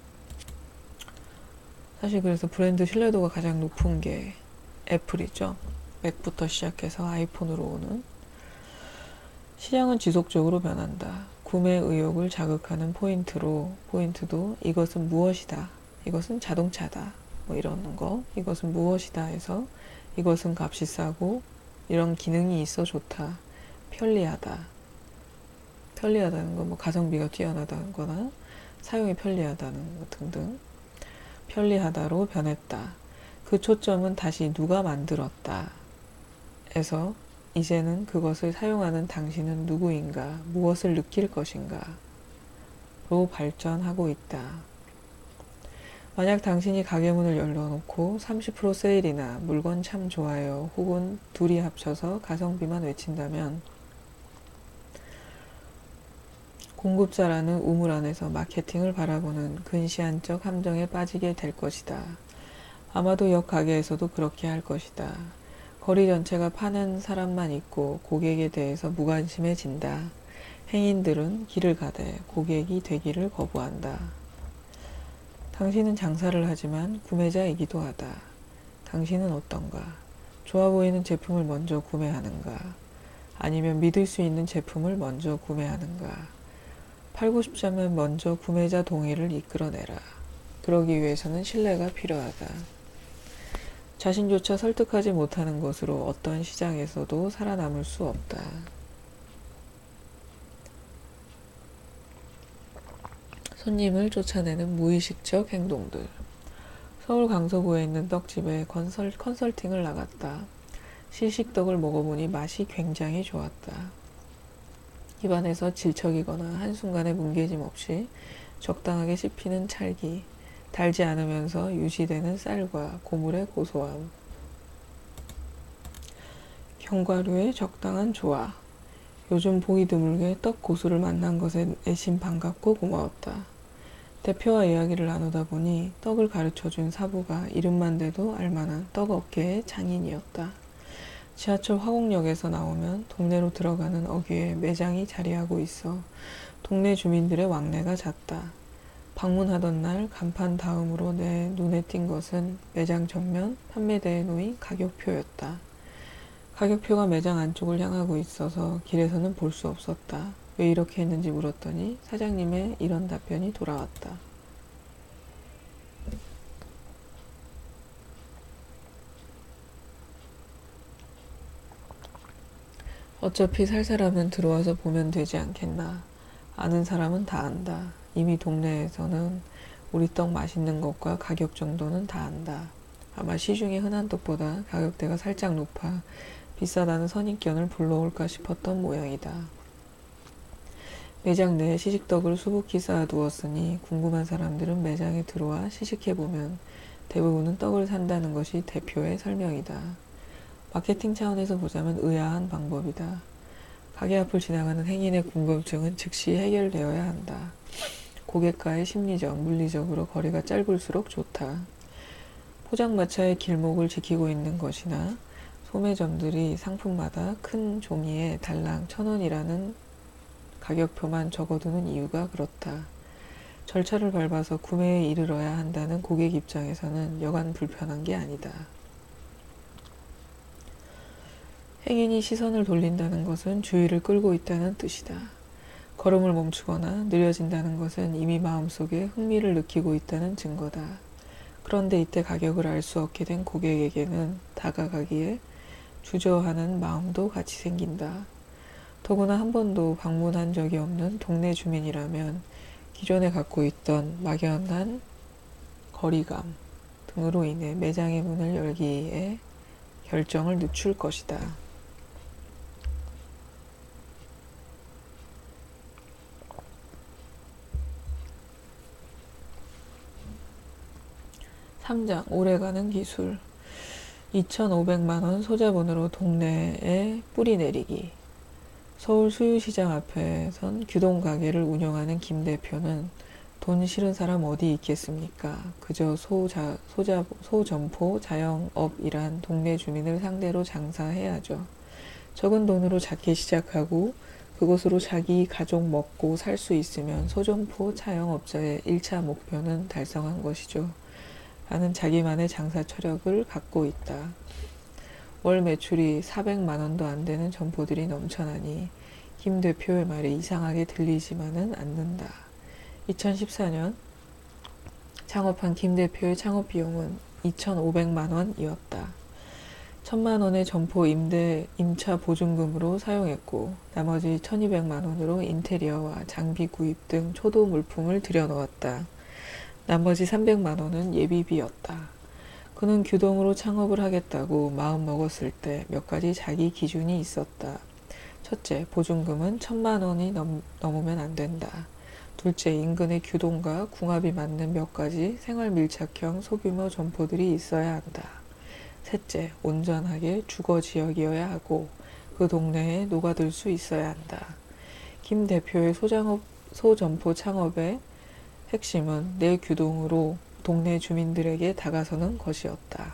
사실 그래서 브랜드 신뢰도가 가장 높은 게 애플이죠. 맥부터 시작해서 아이폰으로 오는. 시장은 지속적으로 변한다. 구매 의욕을 자극하는 포인트로 포인트도 이것은 무엇이다. 이것은 자동차다. 뭐 이런 거. 이것은 무엇이다 해서 이것은 값이 싸고 이런 기능이 있어 좋다. 편리하다. 편리하다는 건 뭐 가성비가 뛰어나다는 거나 사용이 편리하다는 것 등등. 편리하다로 변했다. 그 초점은 다시 누가 만들었다. 에서 이제는 그것을 사용하는 당신은 누구인가, 무엇을 느낄 것인가 로 발전하고 있다. 만약 당신이 가게 문을 열어놓고 삼십 퍼센트 세일이나 물건 참 좋아요 혹은 둘이 합쳐서 가성비만 외친다면 공급자라는 우물 안에서 마케팅을 바라보는 근시안적 함정에 빠지게 될 것이다. 아마도 옆 가게에서도 그렇게 할 것이다. 거리 전체가 파는 사람만 있고 고객에 대해서 무관심해진다. 행인들은 길을 가되 고객이 되기를 거부한다. 당신은 장사를 하지만 구매자이기도 하다. 당신은 어떤가? 좋아 보이는 제품을 먼저 구매하는가? 아니면 믿을 수 있는 제품을 먼저 구매하는가? 팔고 싶자면 먼저 구매자 동의를 이끌어내라. 그러기 위해서는 신뢰가 필요하다. 자신조차 설득하지 못하는 것으로 어떤 시장에서도 살아남을 수 없다. 손님을 쫓아내는 무의식적 행동들. 서울 강서구에 있는 떡집에 건설, 컨설팅을 나갔다. 시식떡을 먹어보니 맛이 굉장히 좋았다. 입안에서 질척이거나 한순간의 뭉개짐 없이 적당하게 씹히는 찰기, 달지 않으면서 유지되는 쌀과 고물의 고소함, 견과류의 적당한 조화. 요즘 보기 드물게 떡 고수를 만난 것에 애심 반갑고 고마웠다. 대표와 이야기를 나누다 보니 떡을 가르쳐준 사부가 이름만 대도 알만한 떡 업계의 장인이었다. 지하철 화곡역에서 나오면 동네로 들어가는 어귀에 매장이 자리하고 있어 동네 주민들의 왕래가 잦다. 방문하던 날 간판 다음으로 내 눈에 띈 것은 매장 전면 판매대에 놓인 가격표였다. 가격표가 매장 안쪽을 향하고 있어서 길에서는 볼 수 없었다. 왜 이렇게 했는지 물었더니 사장님의 이런 답변이 돌아왔다. 어차피 살 사람은 들어와서 보면 되지 않겠나. 아는 사람은 다 안다. 이미 동네에서는 우리 떡 맛있는 것과 가격 정도는 다 안다. 아마 시중의 흔한 떡보다 가격대가 살짝 높아 비싸다는 선입견을 불러올까 싶었던 모양이다. 매장 내에 시식떡을 수북히 쌓아두었으니 궁금한 사람들은 매장에 들어와 시식해보면 대부분은 떡을 산다는 것이 대표의 설명이다. 마케팅 차원에서 보자면 의아한 방법이다. 가게 앞을 지나가는 행인의 궁금증은 즉시 해결되어야 한다. 고객과의 심리적, 물리적으로 거리가 짧을수록 좋다. 포장마차의 길목을 지키고 있는 것이나 소매점들이 상품마다 큰 종이에 달랑 천 원이라는 가격표만 적어두는 이유가 그렇다. 절차를 밟아서 구매에 이르러야 한다는 고객 입장에서는 여간 불편한 게 아니다. 행인이 시선을 돌린다는 것은 주의를 끌고 있다는 뜻이다. 걸음을 멈추거나 느려진다는 것은 이미 마음속에 흥미를 느끼고 있다는 증거다. 그런데 이때 가격을 알 수 없게 된 고객에게는 다가가기에 주저하는 마음도 같이 생긴다. 더구나 한 번도 방문한 적이 없는 동네 주민이라면 기존에 갖고 있던 막연한 거리감 등으로 인해 매장의 문을 열기에 결정을 늦출 것이다. 삼 장 오래가는 기술. 이천오백만 원 소자본으로 동네에 뿌리 내리기. 서울 수유시장 앞에선 규동 가게를 운영하는 김 대표는 돈 싫은 사람 어디 있겠습니까? 그저 소자, 소자, 소점포 자영업이란 동네 주민을 상대로 장사해야죠. 적은 돈으로 작게 시작하고 그것으로 자기 가족 먹고 살 수 있으면 소점포 자영업자의 일 차 목표는 달성한 것이죠. 라는 자기만의 장사 철학을 갖고 있다. 월 매출이 사백만 원도 안 되는 점포들이 넘쳐나니 김 대표의 말이 이상하게 들리지만은 않는다. 이천십사 년 창업한 김 대표의 창업 비용은 이천오백만 원이었다. 천만 원의 점포 임대 임차 보증금으로 사용했고 나머지 천이백만 원으로 인테리어와 장비 구입 등 초도 물품을 들여놓았다. 나머지 삼백만 원은 예비비였다. 그는 규동으로 창업을 하겠다고 마음먹었을 때 몇 가지 자기 기준이 있었다. 첫째, 보증금은 천만 원이 넘, 넘으면 안 된다. 둘째, 인근의 규동과 궁합이 맞는 몇 가지 생활 밀착형 소규모 점포들이 있어야 한다. 셋째, 온전하게 주거 지역이어야 하고 그 동네에 녹아들 수 있어야 한다. 김 대표의 소장업, 소점포 창업의 핵심은 내 규동으로 동네 주민들에게 다가서는 것이었다.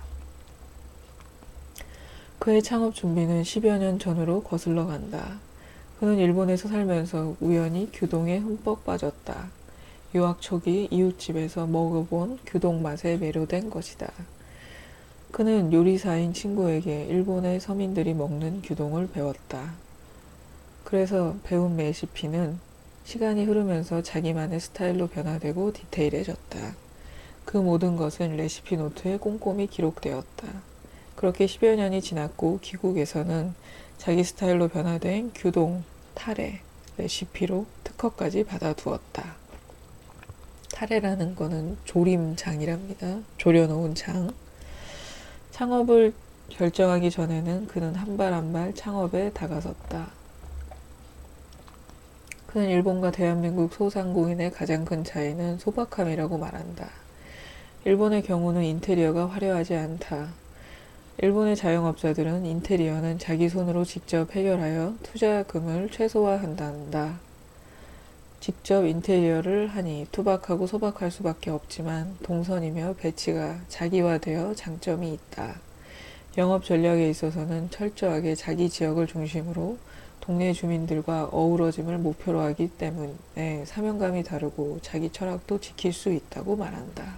그의 창업 준비는 십여 년 전으로 거슬러 간다. 그는 일본에서 살면서 우연히 규동에 흠뻑 빠졌다. 유학 초기 이웃집에서 먹어본 규동 맛에 매료된 것이다. 그는 요리사인 친구에게 일본의 서민들이 먹는 규동을 배웠다. 그래서 배운 레시피는 시간이 흐르면서 자기만의 스타일로 변화되고 디테일해졌다. 그 모든 것은 레시피 노트에 꼼꼼히 기록되었다. 그렇게 십여 년이 지났고 귀국에서는 자기 스타일로 변화된 규동, 타레, 레시피로 특허까지 받아두었다. 타레라는 거는 조림장이랍니다. 졸여놓은 장. 창업을 결정하기 전에는 그는 한 발 한 발 창업에 다가섰다. 그는 일본과 대한민국 소상공인의 가장 큰 차이는 소박함이라고 말한다. 일본의 경우는 인테리어가 화려하지 않다. 일본의 자영업자들은 인테리어는 자기 손으로 직접 해결하여 투자금을 최소화한단다. 직접 인테리어를 하니 투박하고 소박할 수밖에 없지만 동선이며 배치가 자기화되어 장점이 있다. 영업 전략에 있어서는 철저하게 자기 지역을 중심으로 동네 주민들과 어우러짐을 목표로 하기 때문에 사명감이 다르고 자기 철학도 지킬 수 있다고 말한다.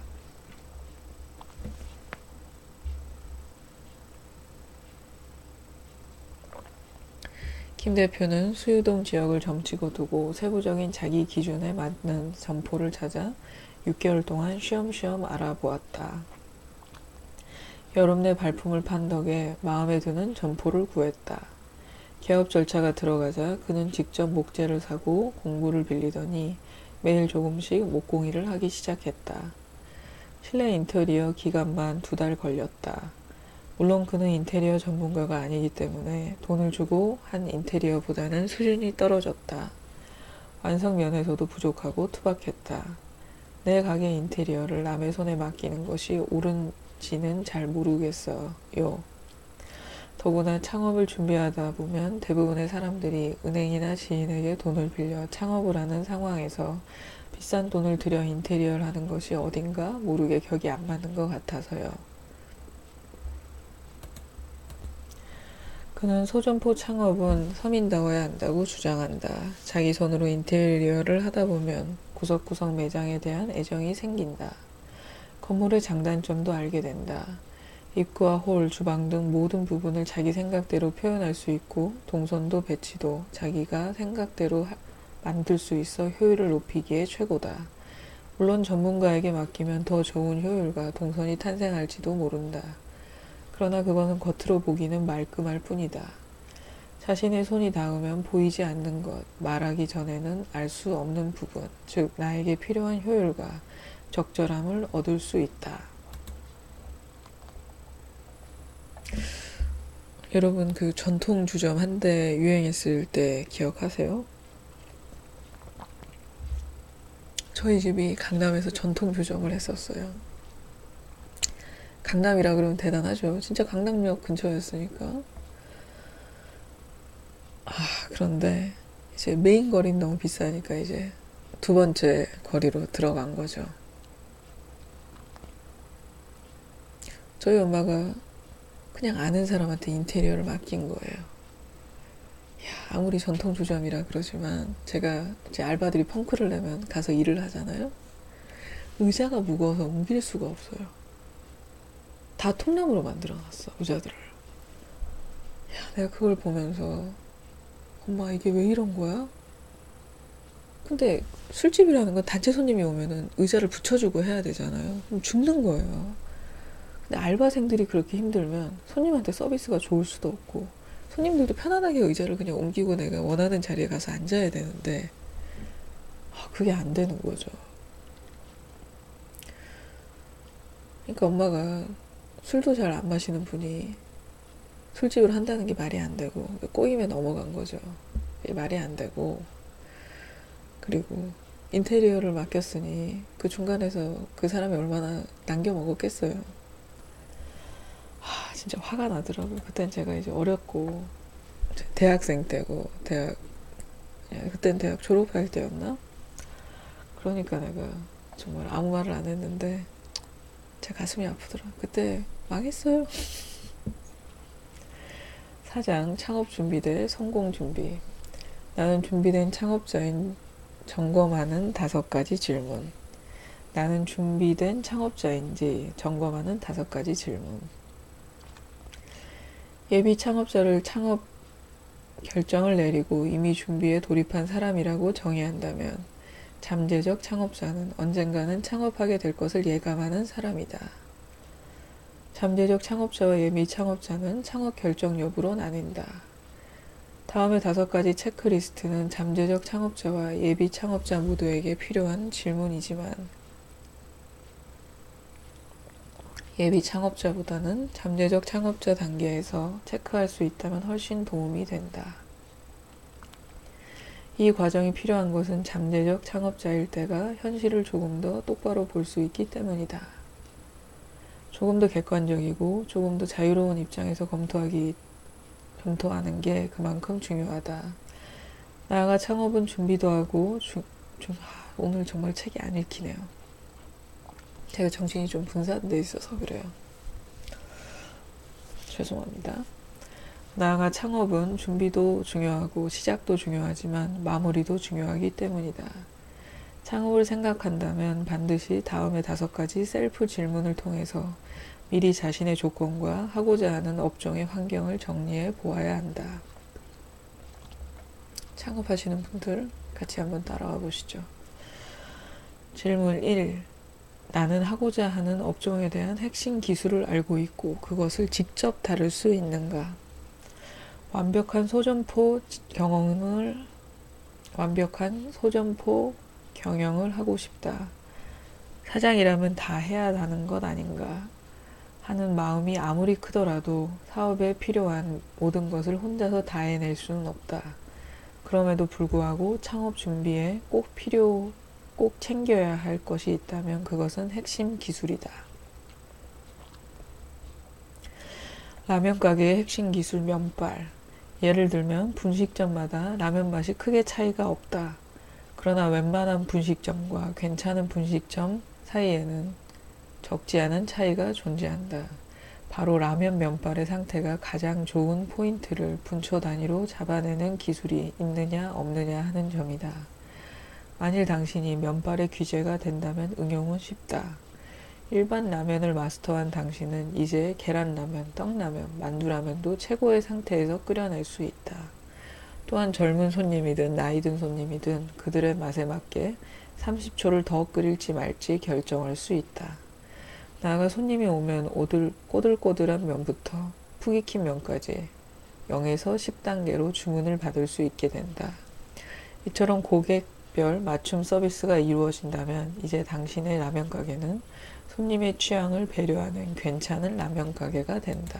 김 대표는 수유동 지역을 점치고 두고 세부적인 자기 기준에 맞는 점포를 찾아 육 개월 동안 쉬엄쉬엄 알아보았다. 여름 내 발품을 판 덕에 마음에 드는 점포를 구했다. 개업 절차가 들어가자 그는 직접 목재를 사고 공구를 빌리더니 매일 조금씩 목공일을 하기 시작했다. 실내 인테리어 기간만 두 달 걸렸다. 물론 그는 인테리어 전문가가 아니기 때문에 돈을 주고 한 인테리어보다는 수준이 떨어졌다. 완성 면에서도 부족하고 투박했다. 내 가게 인테리어를 남의 손에 맡기는 것이 옳은지는 잘 모르겠어요. 더구나 창업을 준비하다 보면 대부분의 사람들이 은행이나 지인에게 돈을 빌려 창업을 하는 상황에서 비싼 돈을 들여 인테리어를 하는 것이 어딘가 모르게 격이 안 맞는 것 같아서요. 그는 소점포 창업은 서민다워야 한다고 주장한다. 자기 손으로 인테리어를 하다 보면 구석구석 매장에 대한 애정이 생긴다. 건물의 장단점도 알게 된다. 입구와 홀, 주방 등 모든 부분을 자기 생각대로 표현할 수 있고 동선도 배치도 자기가 생각대로 만들 수 있어 효율을 높이기에 최고다. 물론 전문가에게 맡기면 더 좋은 효율과 동선이 탄생할지도 모른다. 그러나 그것은 겉으로 보기는 말끔할 뿐이다. 자신의 손이 닿으면 보이지 않는 것, 말하기 전에는 알 수 없는 부분, 즉 나에게 필요한 효율과 적절함을 얻을 수 있다. 여러분 그 전통 주점 한때 유행했을 때 기억하세요? 저희 집이 강남에서 전통 주점을 했었어요. 강남이라 그러면 대단하죠. 진짜 강남역 근처였으니까. 아, 그런데 이제 메인 거리는 너무 비싸니까 이제 두 번째 거리로 들어간 거죠. 저희 엄마가 그냥 아는 사람한테 인테리어를 맡긴 거예요. 야, 아무리 전통 주점이라 그러지만 제가 이제 알바들이 펑크를 내면 가서 일을 하잖아요. 의자가 무거워서 옮길 수가 없어요. 다 통나무로 만들어놨어, 의자들을. 야, 내가 그걸 보면서 엄마 이게 왜 이런 거야? 근데 술집이라는 건 단체 손님이 오면은 의자를 붙여주고 해야 되잖아요. 그럼 죽는 거예요. 근데 알바생들이 그렇게 힘들면 손님한테 서비스가 좋을 수도 없고 손님들도 편안하게 의자를 그냥 옮기고 내가 원하는 자리에 가서 앉아야 되는데 아, 그게 안 되는 거죠. 그러니까 엄마가 술도 잘 안 마시는 분이 술집을 한다는 게 말이 안 되고 꼬임에 넘어간 거죠. 말이 안 되고 그리고 인테리어를 맡겼으니 그 중간에서 그 사람이 얼마나 남겨 먹었겠어요. 아, 진짜 화가 나더라고요. 그땐 제가 이제 어렸고 대학생 때고 대학 그땐 대학 졸업할 때였나? 그러니까 내가 정말 아무 말을 안 했는데 제 가슴이 아프더라. 그때 망했어요. 사장 창업 준비대 성공 준비. 나는 준비된 창업자인 점검하는 다섯 가지 질문. 나는 준비된 창업자인지 점검하는 다섯 가지 질문. 예비 창업자를 창업 결정을 내리고 이미 준비에 돌입한 사람이라고 정의한다면 잠재적 창업자는 언젠가는 창업하게 될 것을 예감하는 사람이다. 잠재적 창업자와 예비 창업자는 창업 결정 여부로 나뉜다. 다음의 다섯 가지 체크리스트는 잠재적 창업자와 예비 창업자 모두에게 필요한 질문이지만 예비 창업자보다는 잠재적 창업자 단계에서 체크할 수 있다면 훨씬 도움이 된다. 이 과정이 필요한 것은 잠재적 창업자일 때가 현실을 조금 더 똑바로 볼 수 있기 때문이다. 조금 더 객관적이고 조금 더 자유로운 입장에서 검토하기, 검토하는 게 그만큼 중요하다. 나아가 창업은 준비도 하고 주, 주, 아, 오늘 정말 책이 안 읽히네요. 제가 정신이 좀 분산돼 있어서 그래요. 죄송합니다. 나아가 창업은 준비도 중요하고 시작도 중요하지만 마무리도 중요하기 때문이다. 창업을 생각한다면 반드시 다음의 다섯 가지 셀프 질문을 통해서 미리 자신의 조건과 하고자 하는 업종의 환경을 정리해 보아야 한다. 창업하시는 분들 같이 한번 따라와 보시죠. 질문 일. 나는 하고자 하는 업종에 대한 핵심 기술을 알고 있고 그것을 직접 다룰 수 있는가? 완벽한 소점포 경영을 완벽한 소점포 경영을 하고 싶다. 사장이라면 다 해야 하는 것 아닌가 하는 마음이 아무리 크더라도 사업에 필요한 모든 것을 혼자서 다 해낼 수는 없다. 그럼에도 불구하고 창업 준비에 꼭 필요 꼭 챙겨야 할 것이 있다면 그것은 핵심 기술이다. 라면 가게의 핵심 기술 면발. 예를 들면 분식점마다 라면 맛이 크게 차이가 없다. 그러나 웬만한 분식점과 괜찮은 분식점 사이에는 적지 않은 차이가 존재한다. 바로 라면 면발의 상태가 가장 좋은 포인트를 분초 단위로 잡아내는 기술이 있느냐 없느냐 하는 점이다. 만일 당신이 면발의 귀재가 된다면 응용은 쉽다. 일반 라면을 마스터한 당신은 이제 계란라면, 떡라면, 만두라면도 최고의 상태에서 끓여낼 수 있다. 또한 젊은 손님이든 나이 든 손님이든 그들의 맛에 맞게 삼십 초를 더 끓일지 말지 결정할 수 있다. 나아가 손님이 오면 오들, 꼬들꼬들한 면부터 푹 익힌 면까지 영에서 십 단계로 주문을 받을 수 있게 된다. 이처럼 고객별 맞춤 서비스가 이루어진다면 이제 당신의 라면 가게는 손님의 취향을 배려하는 괜찮은 라면 가게가 된다.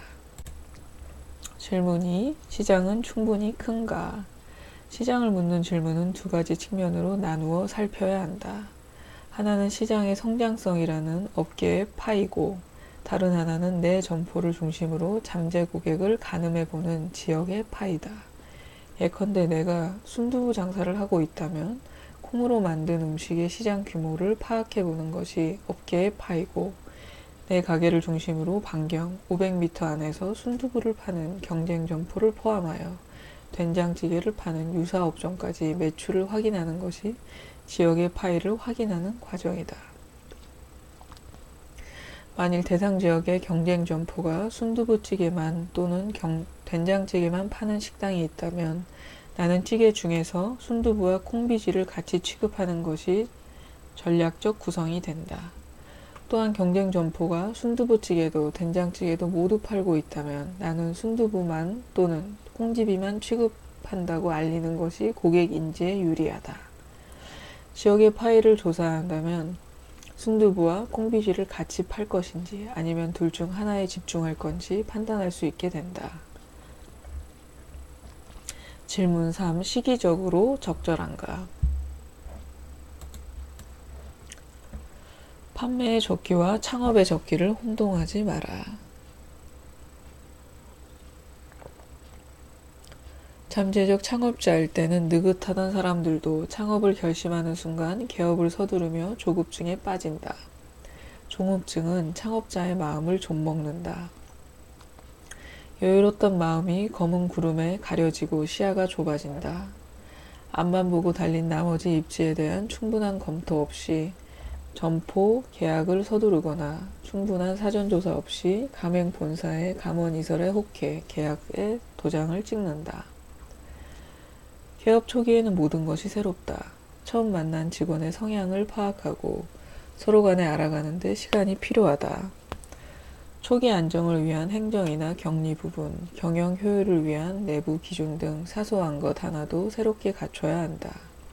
질문 이. 시장은 충분히 큰가? 시장을 묻는 질문은 두 가지 측면으로 나누어 살펴야 한다. 하나는 시장의 성장성이라는 업계의 파이고 다른 하나는 내 점포를 중심으로 잠재 고객을 가늠해보는 지역의 파이다. 예컨대 내가 순두부 장사를 하고 있다면 콩으로 만든 음식의 시장 규모를 파악해보는 것이 업계의 파이고 내 가게를 중심으로 반경 오백 미터 안에서 순두부를 파는 경쟁 점포를 포함하여 된장찌개를 파는 유사 업종까지 매출을 확인하는 것이 지역의 파이를 확인하는 과정이다. 만일 대상 지역의 경쟁 점포가 순두부찌개만 또는 경, 된장찌개만 파는 식당이 있다면 나는 찌개 중에서 순두부와 콩비지를 같이 취급하는 것이 전략적 구성이 된다. 또한 경쟁 점포가 순두부찌개도 된장찌개도 모두 팔고 있다면 나는 순두부만 또는 콩지비만 취급한다고 알리는 것이 고객 인지에 유리하다. 지역의 파이를 조사한다면 순두부와 콩비지를 같이 팔 것인지 아니면 둘 중 하나에 집중할 건지 판단할 수 있게 된다. 질문 삼. 시기적으로 적절한가? 판매의 적기와 창업의 적기를 혼동하지 마라. 잠재적 창업자일 때는 느긋하던 사람들도 창업을 결심하는 순간 개업을 서두르며 조급증에 빠진다. 조급증은 창업자의 마음을 좀먹는다. 여유롭던 마음이 검은 구름에 가려지고 시야가 좁아진다. 앞만 보고 달린 나머지 입지에 대한 충분한 검토 없이 점포, 계약을 서두르거나 충분한 사전조사 없이 가맹 본사의 감원이설에 혹해 계약에 도장을 찍는다. 개업 초기에는 모든 것이 새롭다. 처음 만난 직원의 성향을 파악하고 서로 간에 알아가는 데 시간이 필요하다. 초기 안정을 위한 행정이나 격리 부분, 경영 효율을 위한 내부 기준 등 사소한 것 하나도 새롭게 갖춰야 한다.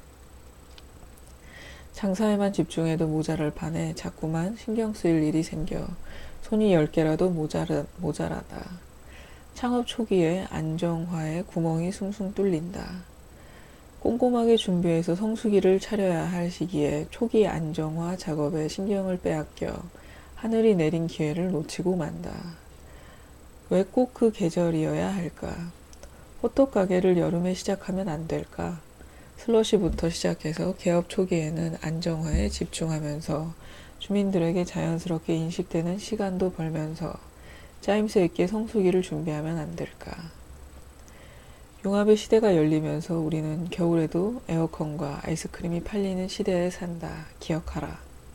장사에만 집중해도 모자랄 판에 자꾸만 신경 쓰일 일이 생겨 손이 열 개라도 모자라, 모자라다. 창업 초기에 안정화에 구멍이 숭숭 뚫린다. 꼼꼼하게 준비해서 성수기를 차려야 할 시기에 초기 안정화 작업에 신경을 빼앗겨 하늘이 내린 기회를 놓치고 만다. 왜 꼭 그 계절이어야 할까? 호떡 가게를 여름에 시작하면 안 될까? 슬러시부터 시작해서 개업 초기에는 안정화에 집중하면서 주민들에게 자연스럽게 인식되는 시간도 벌면서 짜임새 있게 성수기를 준비하면 안 될까? 융합의 시대가 열리면서 우리는 겨울에도 에어컨과 아이스크림이 팔리는 시대에 산다. 기억하라.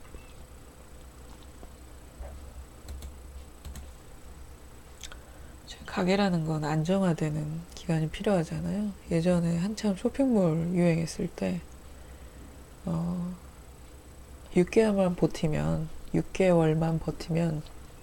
가게라는 건 안정화되는 기간이 필요하잖아요. 예전에 한참 쇼핑몰 유행했을 때 어, 육 개월만 버티면 육 개월만 버티면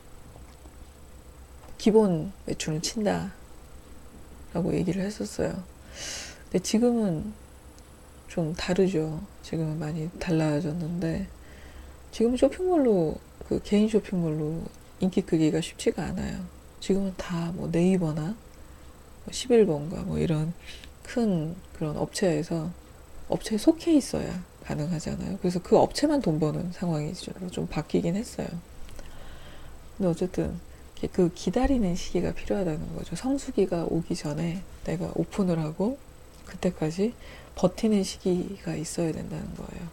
기본 매출은 친다 라고 얘기를 했었어요. 근데 지금은 좀 다르죠. 지금은 많이 달라졌는데 지금 쇼핑몰로 그 개인 쇼핑몰로 인기 끄기가 쉽지가 않아요. 지금은 다 뭐 네이버나 십일 번가 뭐 이런 큰 그런 업체에서 업체에 속해 있어야 가능하잖아요. 그래서 그 업체만 돈 버는 상황이 좀 바뀌긴 했어요. 근데 어쨌든 그 기다리는 시기가 필요하다는 거죠. 성수기가 오기 전에 내가 오픈을 하고 그때까지 버티는 시기가 있어야 된다는 거예요.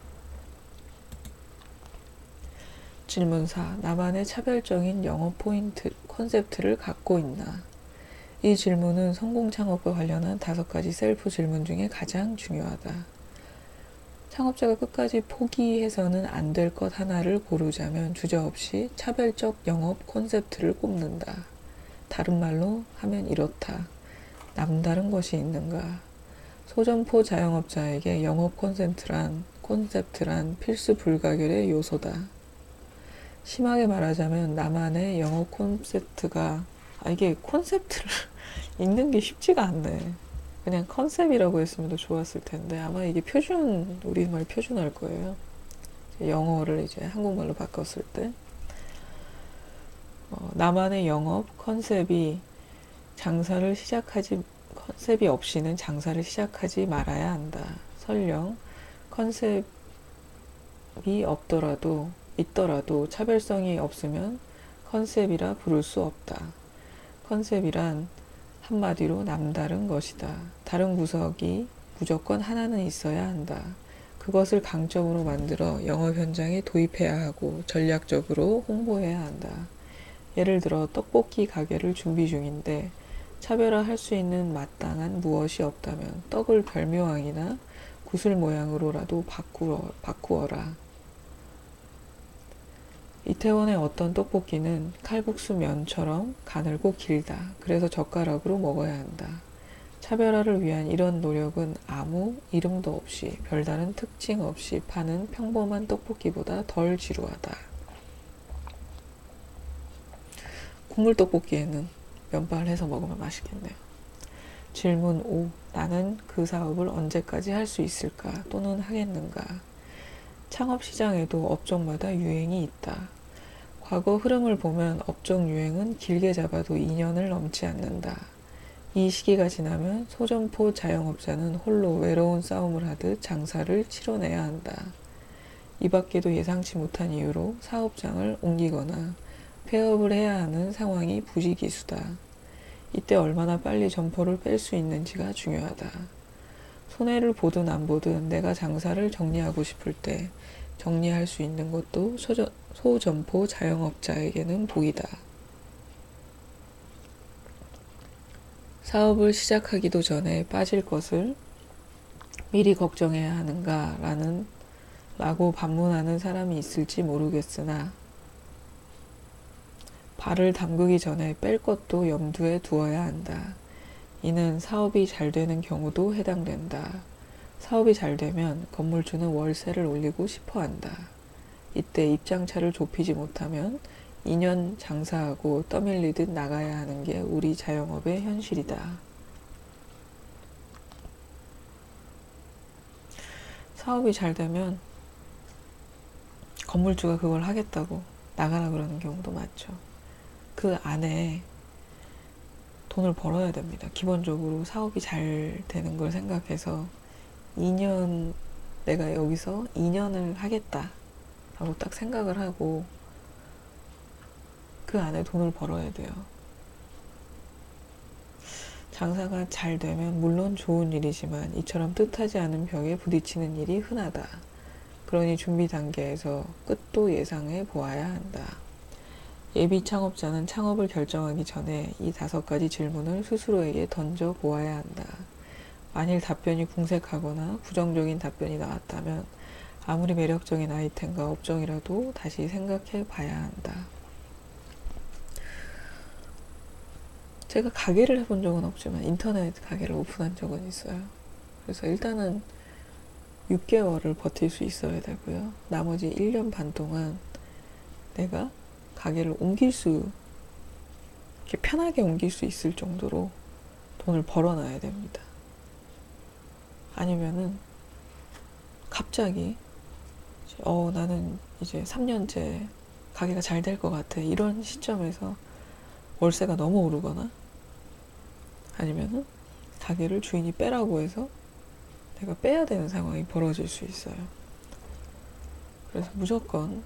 질문 사. 나만의 차별적인 영업 포인트, 콘셉트를 갖고 있나? 이 질문은 성공 창업과 관련한 다섯 가지 셀프 질문 중에 가장 중요하다. 창업자가 끝까지 포기해서는 안 될 것 하나를 고르자면 주저없이 차별적 영업 콘셉트를 꼽는다. 다른 말로 하면 이렇다. 남다른 것이 있는가? 소점포 자영업자에게 영업 콘셉트란, 콘셉트란 필수 불가결의 요소다. 심하게 말하자면 나만의 영업 콘셉트가 아 이게 콘셉트를 읽는 게 쉽지가 않네. 그냥 컨셉이라고 했으면 더 좋았을 텐데 아마 이게 표준 우리말 표준할 거예요. 영어를 이제 한국말로 바꿨을 때 어, 나만의 영업 컨셉이 장사를 시작하지 컨셉이 없이는 장사를 시작하지 말아야 한다. 설령 컨셉이 없더라도 있더라도 차별성이 없으면 컨셉이라 부를 수 없다. 컨셉이란 한마디로 남다른 것이다. 다른 구석이 무조건 하나는 있어야 한다. 그것을 강점으로 만들어 영업 현장에 도입해야 하고 전략적으로 홍보해야 한다. 예를 들어 떡볶이 가게를 준비 중인데 차별화할 수 있는 마땅한 무엇이 없다면 떡을 별묘왕이나 구슬 모양으로라도 바꾸어, 바꾸어라. 이태원의 어떤 떡볶이는 칼국수 면처럼 가늘고 길다. 그래서 젓가락으로 먹어야 한다. 차별화를 위한 이런 노력은 아무 이름도 없이 별다른 특징 없이 파는 평범한 떡볶이보다 덜 지루하다. 국물 떡볶이에는 면발 해서 먹으면 맛있겠네요. 질문 오. 나는 그 사업을 언제까지 할 수 있을까 또는 하겠는가? 창업 시장에도 업종마다 유행이 있다. 과거 흐름을 보면 업종 유행은 길게 잡아도 이 년을 넘지 않는다. 이 시기가 지나면 소점포 자영업자는 홀로 외로운 싸움을 하듯 장사를 치러내야 한다. 이 밖에도 예상치 못한 이유로 사업장을 옮기거나 폐업을 해야 하는 상황이 부지기수다. 이때 얼마나 빨리 점포를 뺄 수 있는지가 중요하다. 손해를 보든 안 보든 내가 장사를 정리하고 싶을 때 정리할 수 있는 것도 소점포 자영업자에게는 복이다. 사업을 시작하기도 전에 빠질 것을 미리 걱정해야 하는가 라는 라고 반문하는 사람이 있을지 모르겠으나 발을 담그기 전에 뺄 것도 염두에 두어야 한다. 이는 사업이 잘 되는 경우도 해당된다. 사업이 잘 되면 건물주는 월세를 올리고 싶어 한다. 이때 입장차를 좁히지 못하면 이 년 장사하고 떠밀리듯 나가야 하는 게 우리 자영업의 현실이다. 사업이 잘 되면 건물주가 그걸 하겠다고 나가라 그러는 경우도 많죠. 그 안에 돈을 벌어야 됩니다. 기본적으로 사업이 잘 되는 걸 생각해서 이 년 내가 여기서 이 년을 하겠다 라고 딱 생각을 하고 그 안에 돈을 벌어야 돼요. 장사가 잘 되면 물론 좋은 일이지만 이처럼 뜻하지 않은 벽에 부딪히는 일이 흔하다. 그러니 준비 단계에서 끝도 예상해 보아야 한다. 예비 창업자는 창업을 결정하기 전에 이 다섯 가지 질문을 스스로에게 던져 보아야 한다. 만일 답변이 궁색하거나 부정적인 답변이 나왔다면 아무리 매력적인 아이템과 업종이라도 다시 생각해 봐야 한다. 제가 가게를 해본 적은 없지만 인터넷 가게를 오픈한 적은 있어요. 그래서 일단은 육 개월을 버틸 수 있어야 되고요. 나머지 일 년 반 동안 내가 가게를 옮길 수, 이렇게 편하게 옮길 수 있을 정도로 돈을 벌어놔야 됩니다. 아니면은 갑자기 어 나는 이제 삼 년째 가게가 잘 될 것 같아. 이런 시점에서 월세가 너무 오르거나 아니면은 가게를 주인이 빼라고 해서 내가 빼야 되는 상황이 벌어질 수 있어요. 그래서 무조건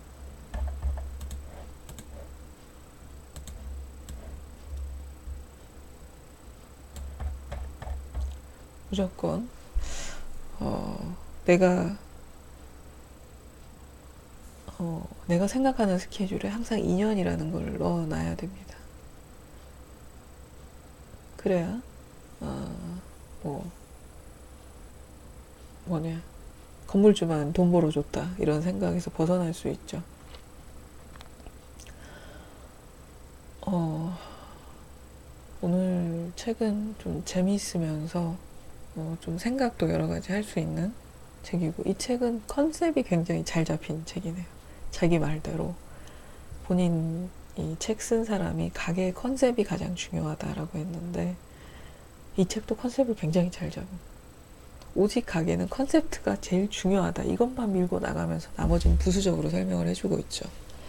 무조건 어, 내가 어, 내가 생각하는 스케줄에 항상 이 년이라는 걸 넣어놔야 됩니다. 그래야 어, 뭐 뭐냐 건물주만 돈 벌어줬다 이런 생각에서 벗어날 수 있죠. 어, 오늘 책은 좀 재미있으면서 어, 좀 생각도 여러 가지 할 수 있는 책이고 이 책은 컨셉이 굉장히 잘 잡힌 책이네요. 자기 말대로 본인 이 책 쓴 사람이 가게의 컨셉이 가장 중요하다라고 했는데 이 책도 컨셉을 굉장히 잘 잡은 오직 가게는 컨셉트가 제일 중요하다 이것만 밀고 나가면서 나머지는 부수적으로 설명을 해주고 있죠.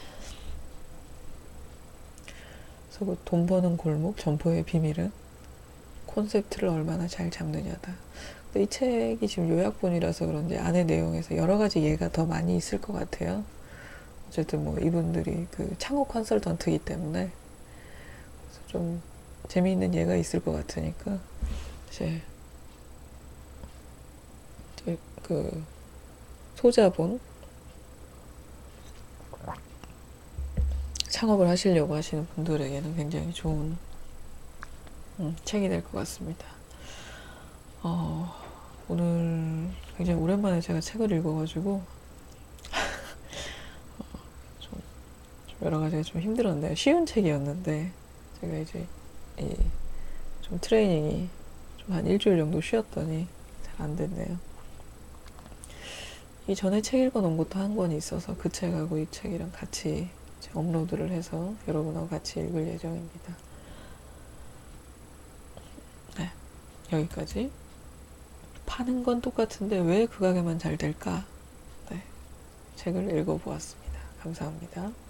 그래서 그 돈 버는 골목 점포의 비밀은 콘셉트를 얼마나 잘 잡느냐다. 이 책이 지금 요약본이라서 그런지 안에 내용에서 여러 가지 예가 더 많이 있을 것 같아요. 어쨌든 뭐 이분들이 그 창업 컨설턴트이기 때문에 좀 재미있는 예가 있을 것 같으니까 이제 그 소자본 창업을 하시려고 하시는 분들에게는 굉장히 좋은 음, 책이 될 것 같습니다. 어, 오늘 굉장히 오랜만에 제가 책을 읽어가지고 어, 좀, 좀 여러 가지가 좀 힘들었네요. 쉬운 책이었는데 제가 이제 이, 좀 트레이닝이 좀 한 일주일 정도 쉬었더니 잘 안 됐네요. 이 전에 책 읽어놓은 것도 한 권이 있어서 그 책하고 이 책이랑 같이 업로드를 해서 여러분하고 같이 읽을 예정입니다. 네, 여기까지. 파는 건 똑같은데 왜 그 가게만 잘 될까? 네, 책을 읽어보았습니다. 감사합니다.